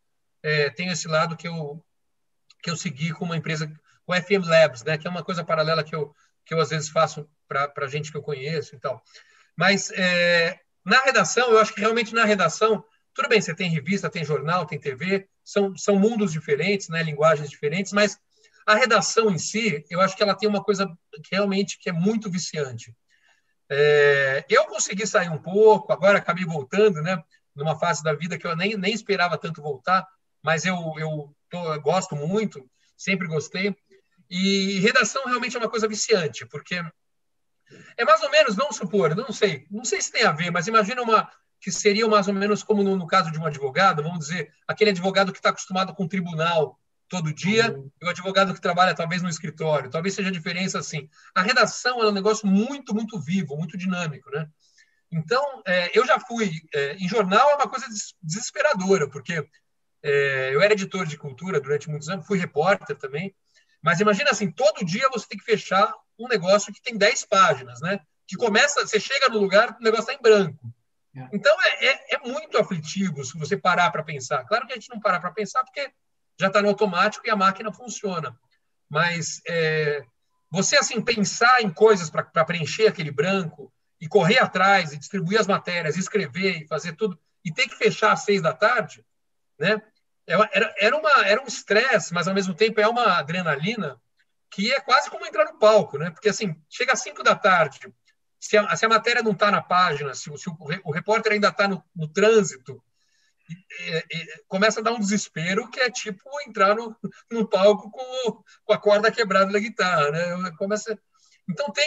tenho esse lado que eu segui com uma empresa, com a FM Labs, né, que é uma coisa paralela que eu às vezes faço para gente que eu conheço e tal. Mas na redação, eu acho que realmente na redação, tudo bem, você tem revista, tem jornal, tem TV, são mundos diferentes, né, linguagens diferentes, mas a redação em si, eu acho que ela tem uma coisa que realmente que é muito viciante. Eu consegui sair um pouco, agora acabei voltando, né, numa fase da vida que eu nem esperava tanto voltar, mas eu gosto muito, sempre gostei. E redação realmente é uma coisa viciante, porque é mais ou menos, vamos supor, não sei se tem a ver, mas imagina que seria mais ou menos como no caso de um advogado, vamos dizer, aquele advogado que está acostumado com o tribunal todo dia, e o advogado que trabalha talvez no escritório, talvez seja a diferença assim. A redação é um negócio muito, muito vivo, muito dinâmico, né? Então, eu já fui, em jornal é uma coisa desesperadora, porque eu era editor de cultura durante muitos anos, fui repórter também, mas imagina assim, todo dia você tem que fechar um negócio que tem 10 páginas, né? Que começa, você chega no lugar, o negócio está em branco. Então, é muito aflitivo se você parar para pensar. Claro que a gente não para para pensar porque já está no automático e a máquina funciona. Mas você, assim, pensar em coisas para preencher aquele branco e correr atrás e distribuir as matérias, escrever e fazer tudo, e ter que fechar às 6 da tarde, né? Era um estresse, mas ao mesmo tempo é uma adrenalina que é quase como entrar no palco, né? Porque assim, chega às 5 da tarde, se a matéria não está na página, se o repórter ainda está no trânsito, começa a dar um desespero que é tipo entrar no palco com a corda quebrada da guitarra, né? Então tem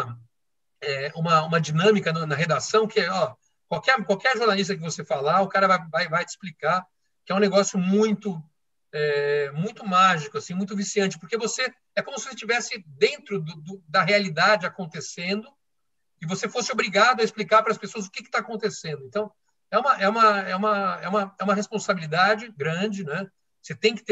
uma dinâmica na redação que é, ó, qualquer jornalista que você falar, o cara vai te explicar que é um negócio muito muito mágico, assim, muito viciante, porque é como se você estivesse dentro da realidade acontecendo e você fosse obrigado a explicar para as pessoas o que está acontecendo. Então, é uma responsabilidade grande, né? Você tem que ter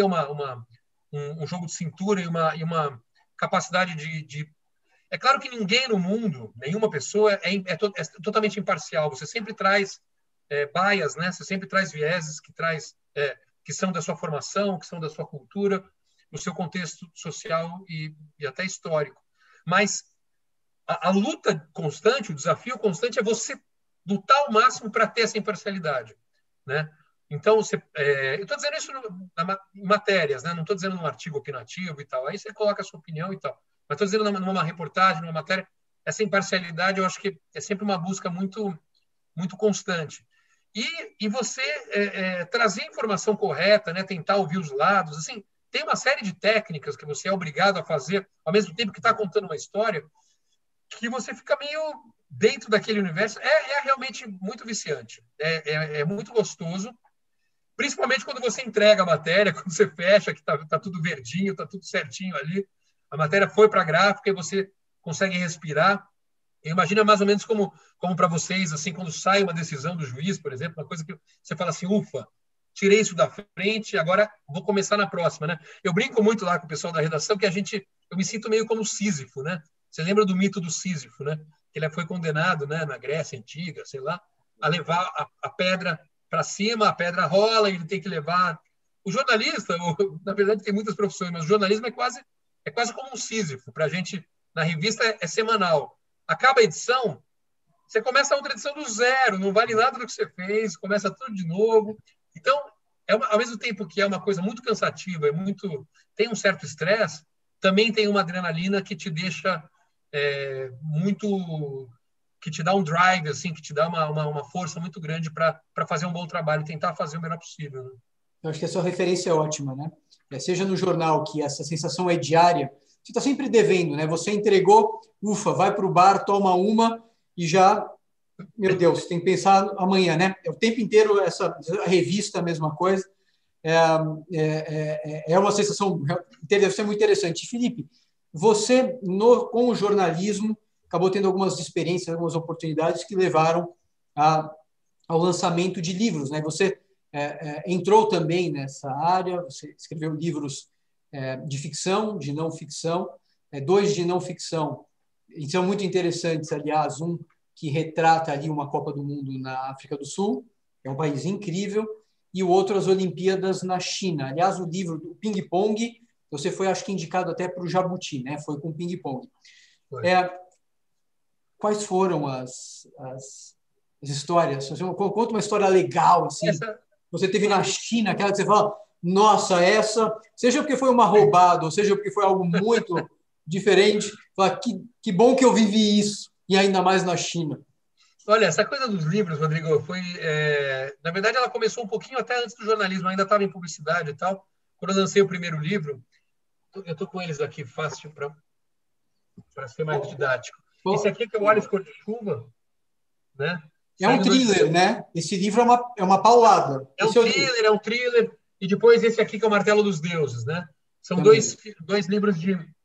um jogo de cintura e uma capacidade de... É claro que ninguém no mundo, nenhuma pessoa é totalmente imparcial. Você sempre traz bias, né? Você sempre traz vieses que são da sua formação, que são da sua cultura, do seu contexto social e até histórico. Mas a luta constante, o desafio constante é você lutar ao máximo para ter essa imparcialidade, né? Então, eu estou dizendo isso em matérias, né? Não estou dizendo num artigo opinativo e tal. Aí você coloca a sua opinião e tal. Mas estou dizendo numa reportagem, numa matéria, essa imparcialidade eu acho que é sempre uma busca muito, muito constante. E você trazer a informação correta, né? Tentar ouvir os lados, assim, tem uma série de técnicas que você é obrigado a fazer, ao mesmo tempo que está contando uma história, que você fica meio dentro daquele universo. É realmente muito viciante, é muito gostoso, principalmente quando você entrega a matéria, quando você fecha, que tá tudo verdinho, está tudo certinho ali, a matéria foi para a gráfica e você consegue respirar. Imagina mais ou menos como para vocês, assim, quando sai uma decisão do juiz, por exemplo, uma coisa que você fala assim, ufa, tirei isso da frente, agora vou começar na próxima, né? Eu brinco muito lá com o pessoal da redação que eu me sinto meio como Sísifo, né? Você lembra do mito do Sísifo, né? Que ele foi condenado, né, na Grécia Antiga, sei lá, a levar a pedra para cima, a pedra rola, e ele tem que levar. O jornalista, na verdade tem muitas profissões, mas o jornalismo é quase como um Sísifo. Para a gente, na revista, é semanal. Acaba a edição, você começa a outra edição do zero, não vale nada do que você fez, começa tudo de novo. Então, ao mesmo tempo que é uma coisa muito cansativa, tem um certo estresse, também tem uma adrenalina que te deixa que te dá um drive, assim, que te dá uma força muito grande para fazer um bom trabalho, tentar fazer o melhor possível. Né?
Eu acho que a sua referência é ótima, né? Seja no jornal, que essa sensação é diária, você está sempre devendo, né? Você entregou, ufa, vai para o bar, toma uma e já, meu Deus, tem que pensar amanhã, né? O tempo inteiro a revista, a mesma coisa. É uma sensação, deve ser muito interessante. Felipe, você, com o jornalismo, acabou tendo algumas experiências, algumas oportunidades que levaram ao lançamento de livros, né? Você entrou também nessa área, você escreveu livros de ficção, de não ficção, 2 de não ficção, e são muito interessantes, aliás, um que retrata ali uma Copa do Mundo na África do Sul, é um país incrível, e o outro As Olimpíadas na China. Aliás, o livro do Ping Pong, você foi, acho que, indicado até para o Jabuti, né? Foi com Ping Pong. Quais foram as histórias? Conta uma história legal, assim. Você teve na China, aquela que você fala, nossa, essa, seja porque foi uma roubada, ou seja porque foi algo muito diferente, fala, que bom que eu vivi isso, e ainda mais na China.
Olha, essa coisa dos livros, Rodrigo, foi... na verdade, ela começou um pouquinho até antes do jornalismo, ainda estava em publicidade e tal. Quando eu lancei o primeiro livro, eu estou com eles aqui, fácil para ser mais didático. Esse aqui que é o Olhos Cor de Chuva, né?
É um thriller, né? Esse livro é uma paulada.
É um thriller. E depois esse aqui que é o Martelo dos Deuses, né? São dois livros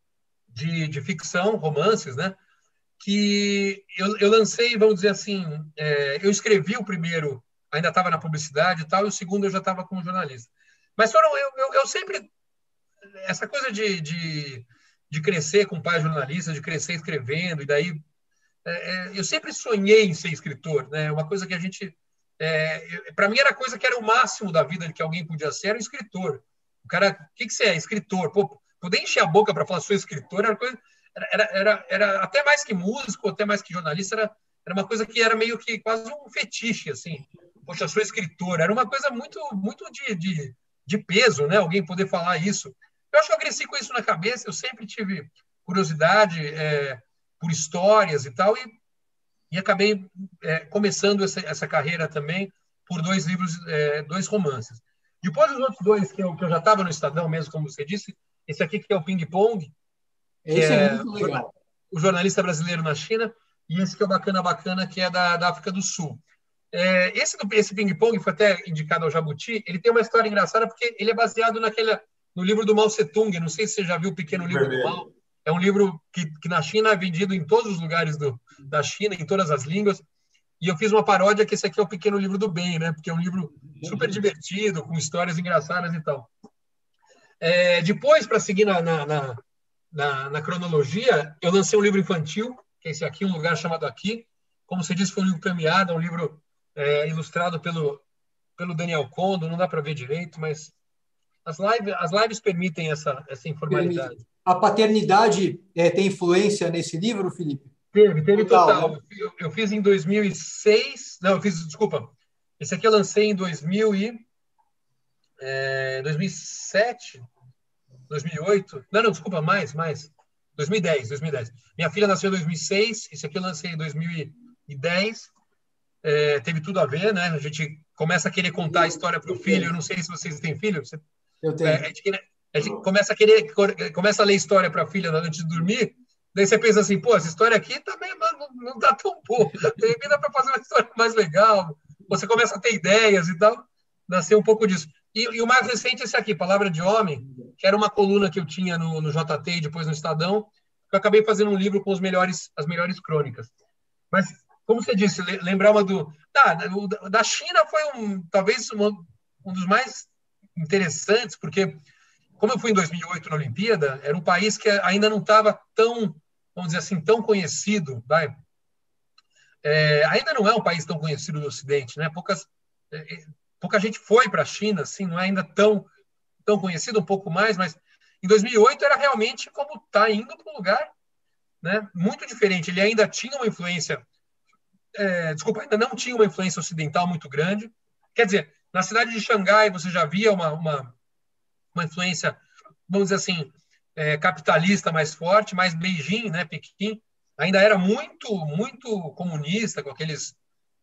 de ficção, romances, né? Que eu lancei, vamos dizer assim, eu escrevi o primeiro, ainda estava na publicidade e tal, e o segundo eu já estava como jornalista. Mas eu sempre... Essa coisa de crescer com pai jornalista, de crescer escrevendo, e daí... eu sempre sonhei em ser escritor, né? Uma coisa que a gente... para mim era a coisa que era o máximo da vida de que alguém podia ser, era um escritor. O cara, o que você é? Escritor. Pô, poder encher a boca para falar sou escritor era uma coisa... Era até mais que músico, até mais que jornalista, era uma coisa que era meio que quase um fetiche, assim. Poxa, sou escritor. Era uma coisa muito, muito de peso, né? Alguém poder falar isso. Eu acho que eu cresci com isso na cabeça, eu sempre tive curiosidade por histórias e tal, e acabei começando essa carreira também por dois livros, dois romances. Depois os outros dois, que eu já estava no Estadão mesmo, como você disse, esse aqui que é o Ping Pong,
esse é muito legal.
O jornalista brasileiro na China, e esse que é o Bacana, que é da África do Sul. Esse Ping Pong foi até indicado ao Jabuti, ele tem uma história engraçada porque ele é baseado no livro do Mao Tse-tung, não sei se você já viu o Pequeno Livro do Mao, é um livro que na China é vendido em todos os lugares da China, em todas as línguas, e eu fiz uma paródia que esse aqui é o Pequeno Livro do Bem, né? Porque é um livro super divertido, com histórias engraçadas e tal. Depois, para seguir na cronologia, eu lancei um livro infantil, que é esse aqui, Um Lugar Chamado Aqui. Como você disse, foi um livro premiado, é um livro ilustrado pelo Daniel Condo, não dá para ver direito, mas as lives permitem essa informalidade.
A paternidade tem influência nesse livro, Felipe?
Teve total. Né? Eu fiz em 2006, não, desculpa, esse aqui eu lancei em 2007, 2008, não, desculpa, mais, 2010. Minha filha nasceu em 2006, esse aqui eu lancei em 2010, teve tudo a ver, né? A gente começa a querer contar a história para o filho, eu não sei se vocês têm filho.
Eu tenho.
A gente começa a ler história para a filha antes de dormir, daí você pensa assim, pô, essa história aqui também não tá tão boa, dá para fazer uma história mais legal, você começa a ter ideias e tal, nasceu um pouco disso. E o mais recente é esse aqui, Palavra de Homem, que era uma coluna que eu tinha no JT e depois no Estadão, que eu acabei fazendo um livro com as melhores crônicas. Mas, como você disse, lembrar uma da China foi talvez um dos mais interessantes, porque como eu fui em 2008 na Olimpíada, era um país que ainda não estava tão, vamos dizer assim, tão conhecido, vai? Ainda não é um país tão conhecido no Ocidente, né? Pouca gente foi para a China, assim, não é ainda tão conhecido, um pouco mais, mas em 2008 era realmente como está indo para um lugar, né, muito diferente. Ele ainda tinha uma influência, ainda não tinha uma influência ocidental muito grande. Quer dizer, na cidade de Xangai você já via uma influência, vamos dizer assim, capitalista mais forte, mas Beijing, né, Pequim, ainda era muito, muito comunista, com aqueles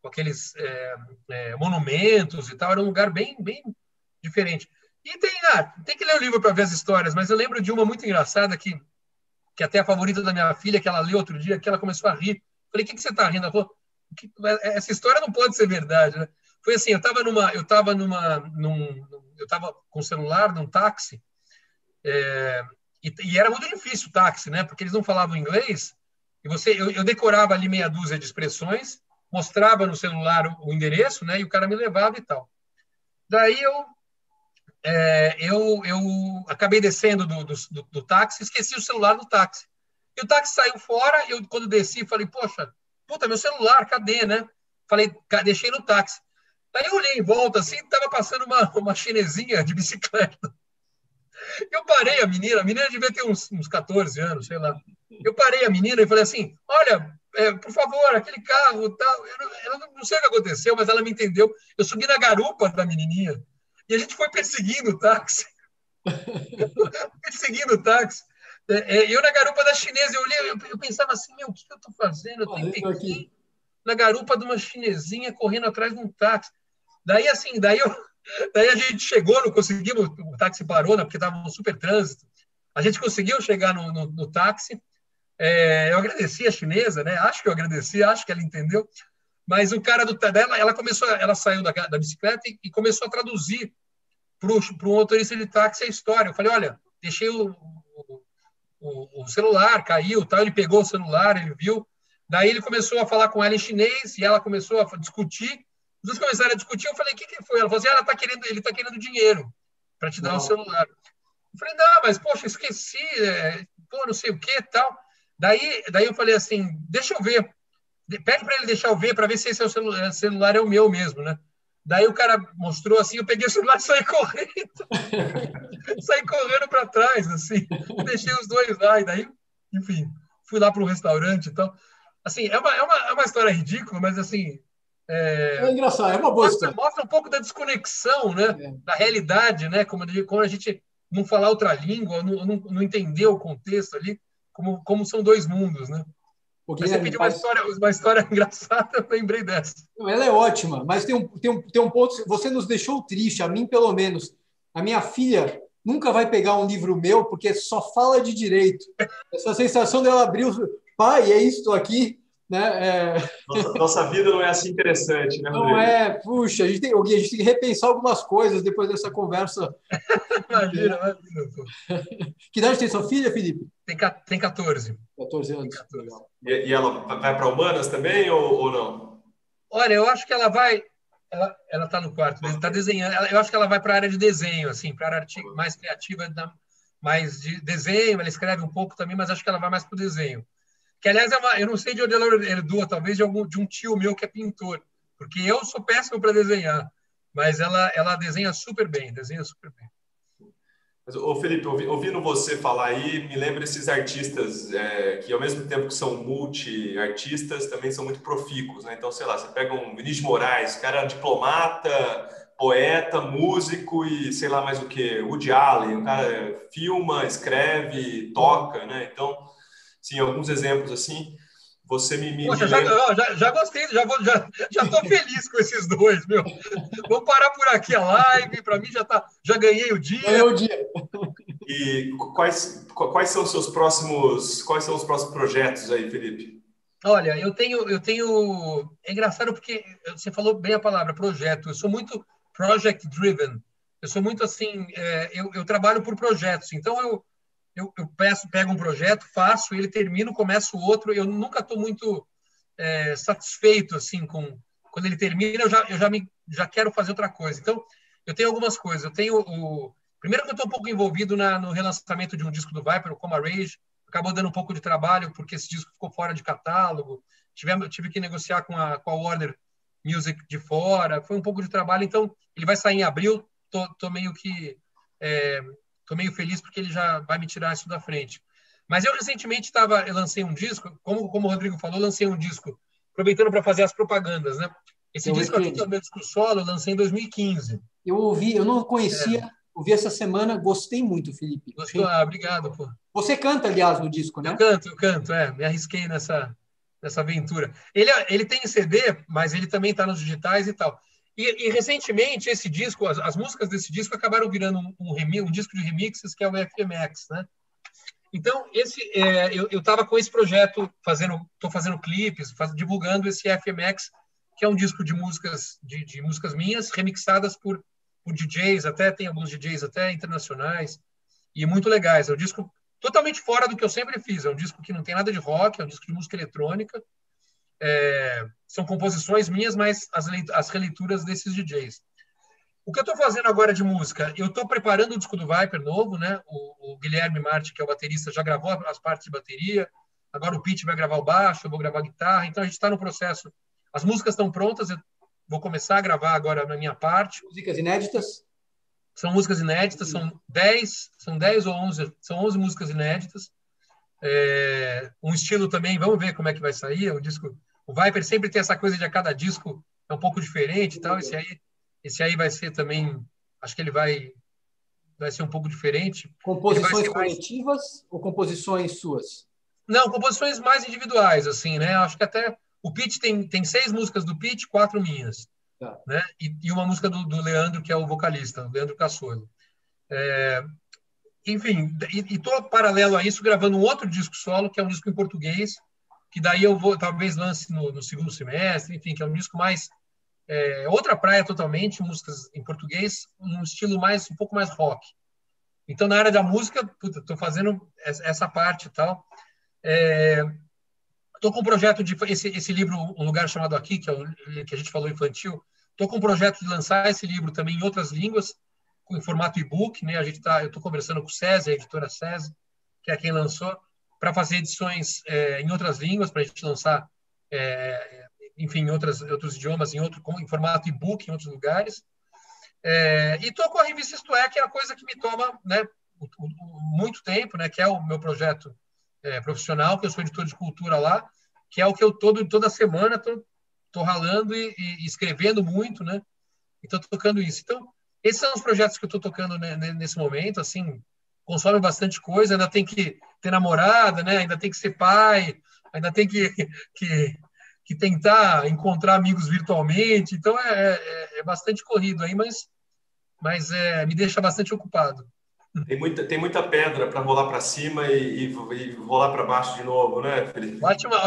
monumentos e tal, era um lugar bem, bem diferente. E tem que ler o livro para ver as histórias, mas eu lembro de uma muito engraçada que até a favorita da minha filha, que ela leu outro dia, que ela começou a rir. Falei, o que você está rindo? Ela falou, essa história não pode ser verdade, né? Foi assim, eu estava com o celular num táxi, e era muito difícil o táxi, né? Porque eles não falavam inglês, e eu decorava ali meia dúzia de expressões, mostrava no celular o endereço, né? E o cara me levava e tal. Daí eu acabei descendo do táxi, esqueci o celular no táxi. E o táxi saiu fora, quando desci, falei, puta, meu celular, cadê, né? Falei, deixei no táxi. Daí eu olhei em volta, assim, tava passando uma chinesinha de bicicleta. Eu parei a menina devia ter uns 14 anos, sei lá. Eu parei a menina e falei assim, olha, por favor, aquele carro, tal. Eu não sei o que aconteceu, mas ela me entendeu. Eu subi na garupa da menininha e a gente foi perseguindo o táxi. Perseguindo o táxi. Eu na garupa da chinesa, eu olhei, eu pensava assim, meu, o que eu estou fazendo? Eu tentei aqui na garupa de uma chinesinha correndo atrás de um táxi. Daí, assim, daí a gente chegou, não conseguimos, o táxi parou, né, porque estava um super trânsito. A gente conseguiu chegar no táxi. Eu agradeci a chinesa, né? Acho que eu agradeci, acho que ela entendeu. Mas o cara dela, ela saiu da bicicleta e começou a traduzir para um motorista de táxi a história. Eu falei, olha, deixei o celular, caiu, tal. Ele pegou o celular, ele viu. Daí ele começou a falar com ela em chinês e ela começou a discutir. Os dois começaram a discutir. Eu falei, o que foi? Ela falou assim, ele está querendo dinheiro para te dar o celular. Eu falei, não, mas poxa, esqueci, pô, não sei o que tal. Daí eu falei assim, deixa eu ver. Pede para ele deixar eu ver, para ver se esse celular é o meu mesmo, né? Daí o cara mostrou assim, eu peguei o celular e saí correndo. Saí correndo para trás, assim. Deixei os dois lá, e daí, enfim, fui lá para um restaurante e tal. Assim, é uma história ridícula, mas assim.
É engraçado, é uma boa história.
Mostra um pouco da desconexão, né? Da realidade, né? Como a gente não falar outra língua, não entender o contexto ali, como são dois mundos, né? Mas você pediu uma história engraçada, eu lembrei dessa.
Ela é ótima, mas tem um ponto. Você nos deixou triste, a mim pelo menos. A minha filha nunca vai pegar um livro meu porque só fala de direito. Essa sensação dela abrir o pai, é isso aqui, né?
Nossa vida não é assim interessante, né, Rodrigo?
Não é, puxa, a gente tem que repensar algumas coisas depois dessa conversa.
Imagina.
Que idade tem sua filha, Felipe?
Tem 14.
14 anos.
Tem 14.
E ela vai para humanas também ou não?
Olha, eu acho que ela vai. Ela está no quarto, está desenhando. Eu acho que ela vai para a área de desenho, assim, para a área mais criativa, mais de desenho. Ela escreve um pouco também, mas acho que ela vai mais para o desenho. Que, aliás, eu não sei de onde ela herdou, talvez de um tio meu que é pintor, porque eu sou péssimo para desenhar, mas ela desenha super bem.
Mas, Felipe, ouvindo você falar aí, me lembra esses artistas que, ao mesmo tempo que são multi-artistas, também são muito profícuos, né? Então, sei lá, você pega um Vinícius de Moraes, cara diplomata, poeta, músico e sei lá mais o que, Woody Allen, o cara filma, escreve, toca, né? Então, sim, alguns exemplos assim. Você
Poxa, já gostei, já estou feliz com esses dois, meu. Vamos parar por aqui a live, para mim já ganhei o dia.
Ganhei o dia.
E quais são os próximos projetos aí, Felipe?
Olha, eu tenho. É engraçado porque você falou bem a palavra projeto. Eu sou muito project driven. Eu sou muito assim. Eu trabalho por projetos. Então eu pego um projeto, faço, ele termino, começo outro. Eu nunca estou muito satisfeito assim com quando ele termina. Eu já quero fazer outra coisa. Então eu tenho algumas coisas. Eu tenho primeiro que eu estou um pouco envolvido no relançamento de um disco do Viper, o Coma Rage. Acabou dando um pouco de trabalho porque esse disco ficou fora de catálogo. Tive que negociar com a Warner Music de fora. Foi um pouco de trabalho. Então ele vai sair em abril. Tô meio feliz porque ele já vai me tirar isso da frente. Mas eu recentemente eu lancei um disco, como o Rodrigo falou, lancei um disco, aproveitando para fazer as propagandas, né? Esse disco aqui, que é o meu disco solo, eu lancei em 2015.
Eu ouvi, eu não conhecia, ouvi essa semana, gostei muito, Felipe.
Gostou? Obrigado, pô.
Você canta, aliás, no disco, né?
Eu canto, me arrisquei nessa aventura. Ele tem CD, mas ele também está nos digitais e tal. E recentemente, esse disco, as músicas desse disco acabaram virando um disco de remixes, que é o FMX, né? Então, eu estava com esse projeto, estou fazendo clipes, divulgando esse FMX, que é um disco de músicas minhas, remixadas por DJs, tem alguns DJs até internacionais, e muito legais. É um disco totalmente fora do que eu sempre fiz. É um disco que não tem nada de rock, é um disco de música eletrônica. São composições minhas, mas as releituras desses DJs. O que eu estou fazendo agora de música? Eu estou preparando o disco do Viper novo, né? O Guilherme Marti, que é o baterista, já gravou as partes de bateria. Agora o Pete vai gravar o baixo, eu vou gravar a guitarra. Então a gente está no processo. As músicas estão prontas. vou começar a gravar agora na minha parte.
Músicas inéditas?
São músicas inéditas, são 10 ou 11, são 11 músicas inéditas. Um estilo também, vamos ver como é que vai sair. O disco, o Viper sempre tem essa coisa de a cada disco é um pouco diferente e tal. Esse aí vai ser também, acho que ele vai ser um pouco diferente.
Composições coletivas ou composições suas?
Não, composições mais individuais, assim, né? Acho que até o Pete tem 6 músicas do Pete, 4 minhas.
Tá.
Né? E uma música do Leandro, que é o vocalista, o Leandro Cassolo. Enfim, e estou paralelo a isso gravando um outro disco solo, que é um disco em português, que daí eu vou, talvez lance no segundo semestre, enfim, que é um disco mais... outra praia totalmente, músicas em português, um estilo um pouco mais rock. Então, na área da música, estou fazendo essa parte e tal. Estou com um projeto de esse livro, Um Lugar Chamado Aqui, que é o que a gente falou infantil. Estou com um projeto de lançar esse livro também em outras línguas, em formato e-book, né? Eu estou conversando com o SESI, a editora SESI, que é quem lançou, para fazer edições em outras línguas, para a gente lançar, enfim, em outros idiomas, em formato e-book, em outros lugares. E estou com a revista Isto É, que é a coisa que me toma, né, muito tempo, né? Que é o meu projeto profissional, que eu sou editor de cultura lá, que é o que eu toda semana estou ralando e escrevendo muito, né? Então, estou tocando isso. Então, esses são os projetos que eu estou tocando, né, nesse momento, assim, consome bastante coisa, ainda tem que ter namorada, né? Ainda tem que ser pai, ainda tem que tentar encontrar amigos virtualmente. Então, é bastante corrido aí, mas me deixa bastante ocupado.
Tem muita pedra para rolar para cima e rolar para baixo de novo, né, Felipe?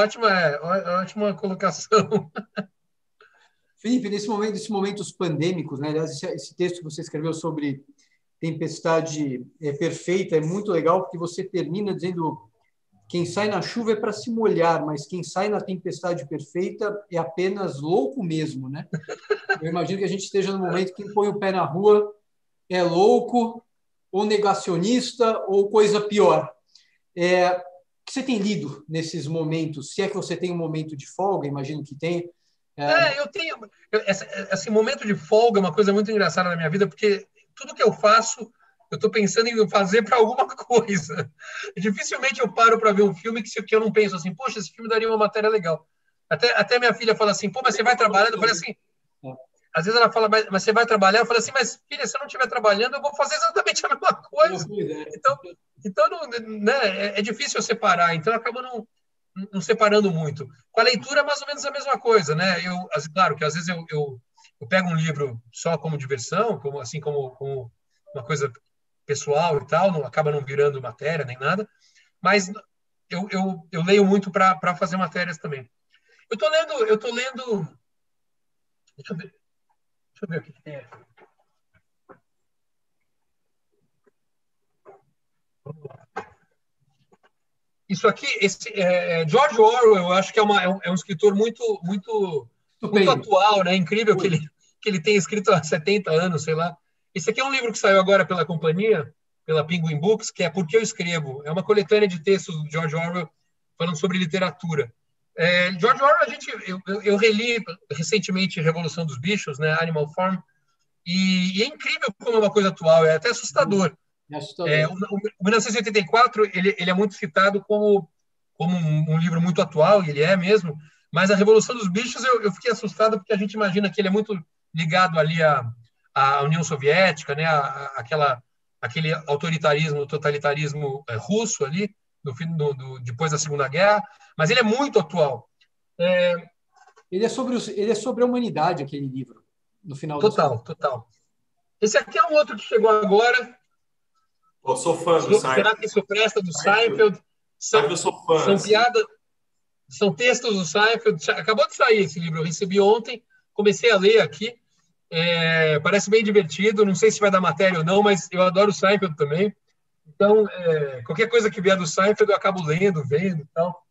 Ótima colocação.
Felipe, nesses momentos pandêmicos, né? Aliás, esse texto que você escreveu sobre tempestade perfeita é muito legal, porque você termina dizendo: quem sai na chuva é para se molhar, mas quem sai na tempestade perfeita é apenas louco mesmo, né? Eu imagino que a gente esteja no momento que quem põe o pé na rua é louco, ou negacionista, ou coisa pior. O que você tem lido nesses momentos? Se é que você tem um momento de folga, imagino que tem.
Eu tenho. Esse momento de folga é uma coisa muito engraçada na minha vida, porque tudo que eu faço, eu estou pensando em fazer para alguma coisa. Dificilmente eu paro para ver um filme que eu não penso assim, poxa, esse filme daria uma matéria legal. Até minha filha fala assim, pô, mas você vai trabalhando? Eu falei assim, às vezes ela fala, mas você vai trabalhar? Eu falo assim, mas filha, se eu não estiver trabalhando, eu vou fazer exatamente a mesma coisa. Então né, é difícil eu separar, então eu acabo não separando muito. Com a leitura é mais ou menos a mesma coisa, né? Claro que às vezes eu pego um livro só como diversão, como uma coisa pessoal e tal, acaba não virando matéria nem nada, mas eu leio muito para fazer matérias também. Eu tô lendo. Deixa eu ver o que tem aqui. Vamos lá. Isso aqui, George Orwell, eu acho que é um escritor muito atual, né? Incrível que ele tenha escrito há 70 anos, sei lá. Esse aqui é um livro que saiu agora pela companhia, pela Penguin Books, que é Por que eu escrevo? É uma coletânea de textos do George Orwell falando sobre literatura. George Orwell, eu reli recentemente Revolução dos Bichos, né? Animal Farm, e é incrível como é uma coisa atual, é até assustador. O 1984 ele é muito citado como um livro muito atual, e ele é mesmo, mas a Revolução dos Bichos eu fiquei assustado porque a gente imagina que ele é muito ligado ali à União Soviética, né, aquele autoritarismo, totalitarismo russo ali, depois da Segunda Guerra, mas ele é muito atual.
Ele é sobre a humanidade, aquele livro, no final
Total. Esse aqui é um outro que chegou agora.
Eu sou fã do Seinfeld.
Será que isso presta do Seinfeld?
Eu sou fã.
São piadas, são textos do Seinfeld. Acabou de sair esse livro, eu recebi ontem, comecei a ler aqui. Parece bem divertido, não sei se vai dar matéria ou não, mas eu adoro o Seinfeld também. Então, qualquer coisa que vier do Seinfeld eu acabo lendo, vendo e tal.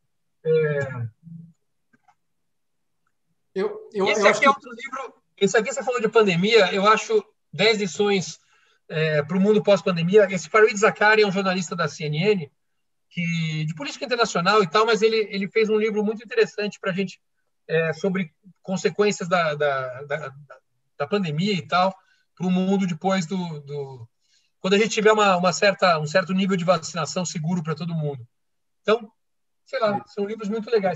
Esse aqui é outro livro. Esse aqui você falou de pandemia, eu acho 10 lições para o mundo pós-pandemia. Esse Fareed Zakaria é um jornalista da CNN, de política internacional e tal, mas ele fez um livro muito interessante para a gente sobre consequências da pandemia e tal para o mundo depois quando a gente tiver um certo nível de vacinação seguro para todo mundo. Então, sei lá, são livros muito legais.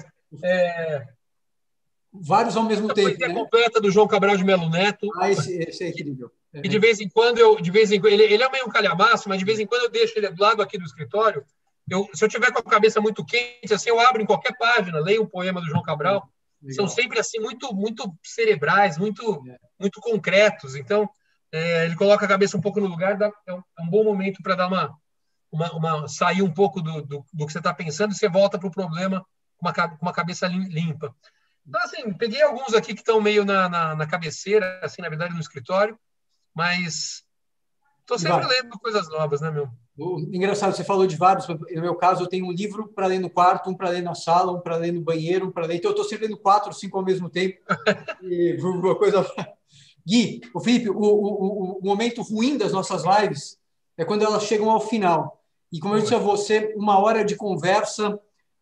Vários ao mesmo
A
tempo,
Poesia
né?
Completa, do João Cabral de Melo Neto.
Esse é incrível.
E de vez em quando, ele é meio um calhamaço, mas de vez em quando eu deixo ele do lado aqui do escritório. Se eu tiver com a cabeça muito quente, assim, eu abro em qualquer página, leio um poema do João Cabral. Legal. São sempre assim muito cerebrais, muito concretos. Então, ele coloca a cabeça um pouco no lugar, é um bom momento para dar sair um pouco do que você está pensando e você volta para o problema com uma cabeça limpa. Então, assim, peguei alguns aqui que estão meio na cabeceira, assim, na verdade, no escritório, mas estou sempre lendo coisas novas, né, meu?
Engraçado, você falou de vários. No meu caso, eu tenho um livro para ler no quarto, um para ler na sala, um para ler no banheiro, um para ler. Então, eu estou sempre lendo 4 ou 5 ao mesmo tempo. E uma coisa. Gui, o Felipe, o momento ruim das nossas lives é quando elas chegam ao final. E como eu disse a você, 1 hora de conversa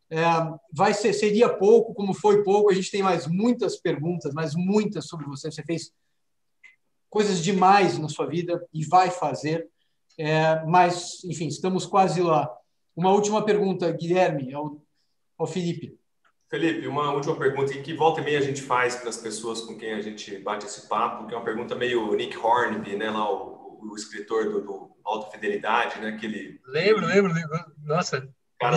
seria pouco, como foi pouco. A gente tem mais muitas perguntas, mais muitas sobre você. Você fez coisas demais na sua vida e vai fazer. Mas, enfim, estamos quase lá. Uma última pergunta, Guilherme, ao Felipe.
Felipe, uma última pergunta que volta e meia a gente faz para as pessoas com quem a gente bate esse papo, que é uma pergunta meio Nick Hornby, né, lá o escritor do Alta Fidelidade, né, aquele...
Lembro. Nossa,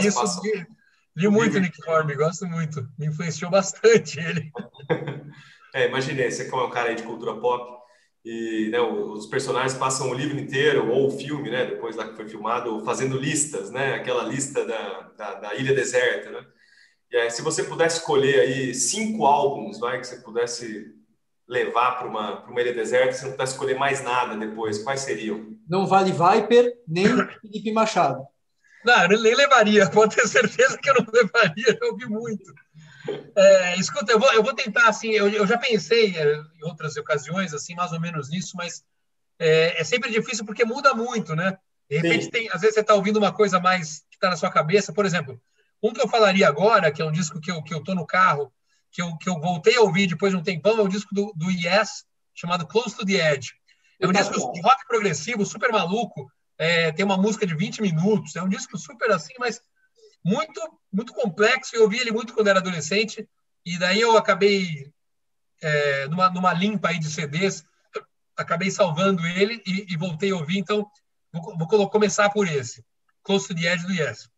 li muito Nick Hornby, gosto muito. Me influenciou bastante ele.
Imaginei, você como é um cara aí de cultura pop, e né, os personagens passam o livro inteiro, ou o filme, né, depois lá que foi filmado, fazendo listas, né, aquela lista da Ilha Deserta, né? E aí, se você pudesse escolher aí 5 álbuns, que você pudesse levar para uma ilha deserta, você não pudesse escolher mais nada depois, quais seriam?
Não vale Viper, nem Felipe Machado.
Não, eu nem levaria, pode ter certeza que eu não levaria, eu ouvi muito. Escuta, eu vou tentar, assim, eu já pensei em outras ocasiões, assim, mais ou menos nisso, mas é sempre difícil porque muda muito, né? De repente, às vezes você está ouvindo uma coisa mais que está na sua cabeça, por exemplo, um que eu falaria agora, que é um disco que eu tô no carro, que eu voltei a ouvir depois de um tempão, é um disco do Yes, chamado Close to the Edge. É um disco de rock progressivo, super maluco, tem uma música de 20 minutos, é um disco super assim, mas muito, muito complexo. Eu ouvi ele muito quando era adolescente, e daí eu acabei, numa limpa aí de CDs, acabei salvando ele e voltei a ouvir, então vou começar por esse, Close to the Edge do Yes.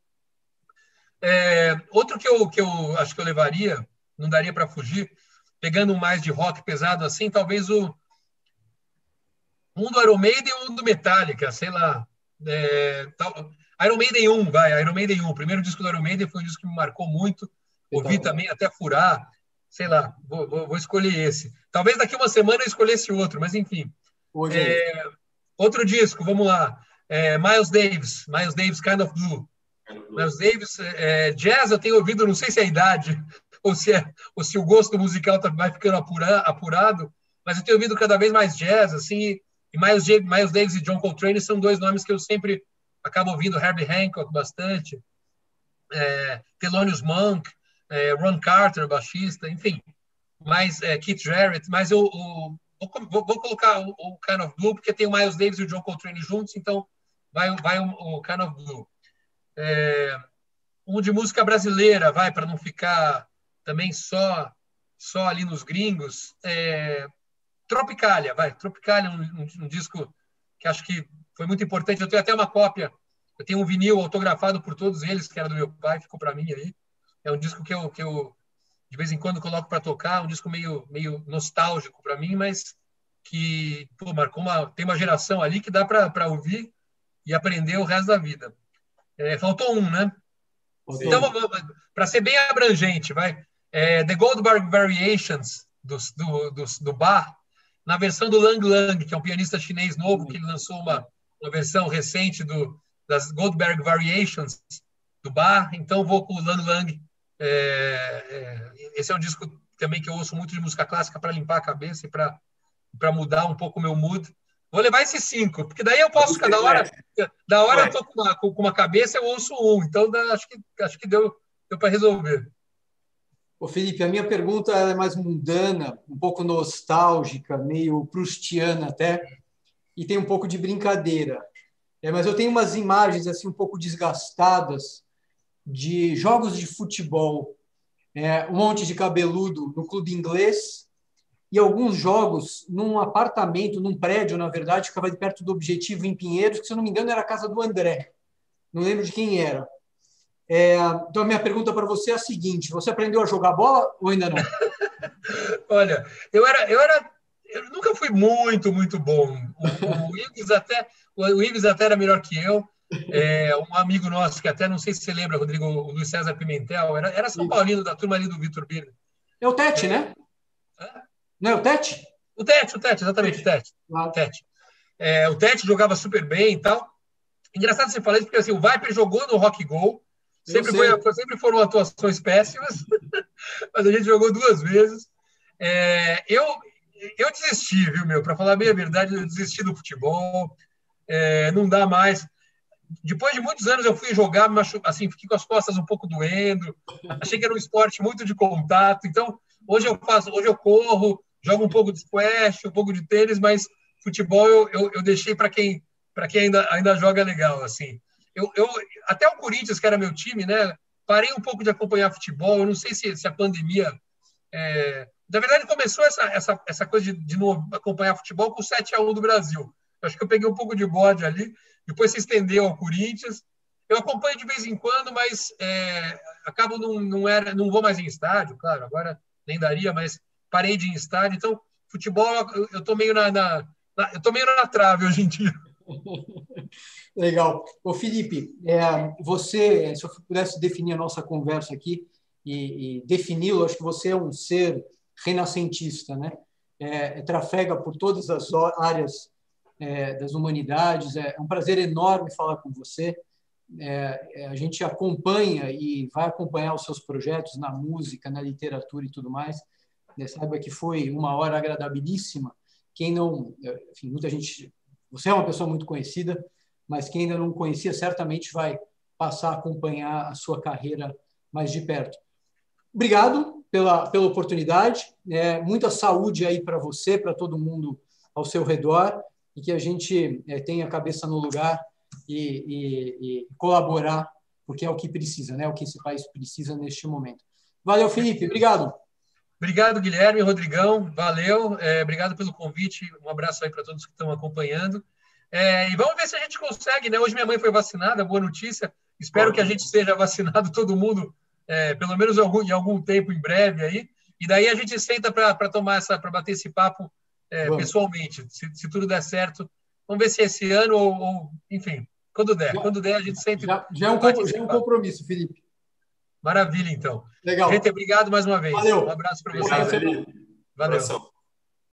Outro que eu acho que eu levaria, não daria para fugir, pegando mais de rock pesado assim, talvez um do Iron Maiden e um do Metallica, sei lá. Iron Maiden 1, Iron Maiden 1. O primeiro disco do Iron Maiden foi um disco que me marcou muito. Ouvi também até furar. Sei lá, vou escolher esse. Talvez daqui uma semana eu escolhesse outro, mas enfim. Outro disco, vamos lá. Miles Davis, Kind of Blue. Miles Davis, jazz eu tenho ouvido, não sei se é a idade ou se o gosto musical vai ficando apurado, mas eu tenho ouvido cada vez mais jazz, assim, e Miles Davis e John Coltrane são 2 nomes que eu sempre acabo ouvindo, Herbie Hancock bastante, Thelonious Monk, Ron Carter, baixista, enfim, mais Keith Jarrett, mas eu vou colocar o Kind of Blue, porque tem o Miles Davis e o John Coltrane juntos, então vai o Kind of Blue. Um de música brasileira, para não ficar também só ali nos gringos. Tropicália, Tropicália, um disco que acho que foi muito importante. Eu tenho até uma cópia, eu tenho um vinil autografado por todos eles, que era do meu pai, ficou para mim aí. É um disco que eu de vez em quando coloco para tocar, um disco meio nostálgico para mim, mas que marcou tem uma geração ali que dá para ouvir e aprender o resto da vida. Faltou um, né? Sim. Então, para ser bem abrangente, The Goldberg Variations, do Bach, na versão do Lang Lang, que é um pianista chinês novo, que ele lançou uma versão recente das Goldberg Variations, do Bach. Então, vou com o Lang Lang. Esse é um disco também que eu ouço muito de música clássica para limpar a cabeça e para mudar um pouco o meu mood. Vou levar esses 5, porque daí eu posso, cada hora eu tô com uma cabeça, eu ouço um. Então, acho que deu para resolver.
Ô, Felipe, a minha pergunta é mais mundana, um pouco nostálgica, meio proustiana até, e tem um pouco de brincadeira. Mas eu tenho umas imagens assim um pouco desgastadas de jogos de futebol, um monte de cabeludo no clube inglês e alguns jogos num apartamento, num prédio, na verdade, que ficava ali perto do Objetivo em Pinheiros, que, se eu não me engano, era a casa do André. Não lembro de quem era. Então, a minha pergunta para você é a seguinte: você aprendeu a jogar bola ou ainda não?
Olha, eu nunca fui muito bom. O Ives até era melhor que eu. Um amigo nosso, que até não sei se você lembra, Rodrigo, o Luiz César Pimentel, era São Paulino, da turma ali do Vitor Birner.
É o Tete, né? Não é o Tete?
O Tete, exatamente, o Tete.
Ah.
Tete. O Tete jogava super bem e tal. Engraçado você falar isso, porque assim, o Viper jogou no Rock Go, sempre foram atuações péssimas, mas a gente jogou 2 vezes. Eu desisti, viu, meu? Para falar bem a verdade, eu desisti do futebol, não dá mais. Depois de muitos anos eu fui jogar, assim, fiquei com as costas um pouco doendo, achei que era um esporte muito de contato, então hoje eu corro, jogo um pouco de squash, um pouco de tênis, mas futebol eu deixei para quem ainda joga legal, assim. Até o Corinthians, que era meu time, né, parei um pouco de acompanhar futebol, eu não sei se a pandemia... Na verdade, começou essa coisa de não acompanhar futebol com o 7-1 do Brasil. Eu acho que eu peguei um pouco de bode ali, depois se estendeu ao Corinthians. Eu acompanho de vez em quando, mas acabo não vou mais em estádio, claro, agora nem daria, mas parei de ir em estádio. Então, futebol, eu estou meio eu tô meio na trave hoje em dia.
Legal. Ô, Felipe, você, se eu pudesse definir a nossa conversa aqui e defini-lo, acho que você é um ser renascentista, né? Trafega por todas as áreas das humanidades. É um prazer enorme falar com você. A gente acompanha e vai acompanhar os seus projetos na música, na literatura e tudo mais. Saiba que foi uma hora agradabilíssima. Quem não, enfim, muita gente, você é uma pessoa muito conhecida, mas quem ainda não conhecia certamente vai passar a acompanhar a sua carreira mais de perto. Obrigado pela oportunidade. Muita saúde aí para você, para todo mundo ao seu redor, e que a gente tenha a cabeça no lugar e colaborar, porque é o que precisa, né? O que esse país precisa neste momento. Valeu, Felipe. Obrigado.
Obrigado, Guilherme, Rodrigão. Valeu. Obrigado pelo convite. Um abraço aí para todos que estão acompanhando. E vamos ver se a gente consegue, né? Hoje minha mãe foi vacinada, boa notícia. Espero que a gente esteja vacinado, todo mundo, pelo menos em algum tempo, em breve aí. E daí a gente senta para bater esse papo pessoalmente, se tudo der certo. Vamos ver se esse ano ou enfim, quando der, a gente senta.
Já é um compromisso, Felipe.
Maravilha, então.
Legal.
Gente, obrigado mais uma vez.
Valeu.
Um abraço para
vocês.
Valeu.
Abração.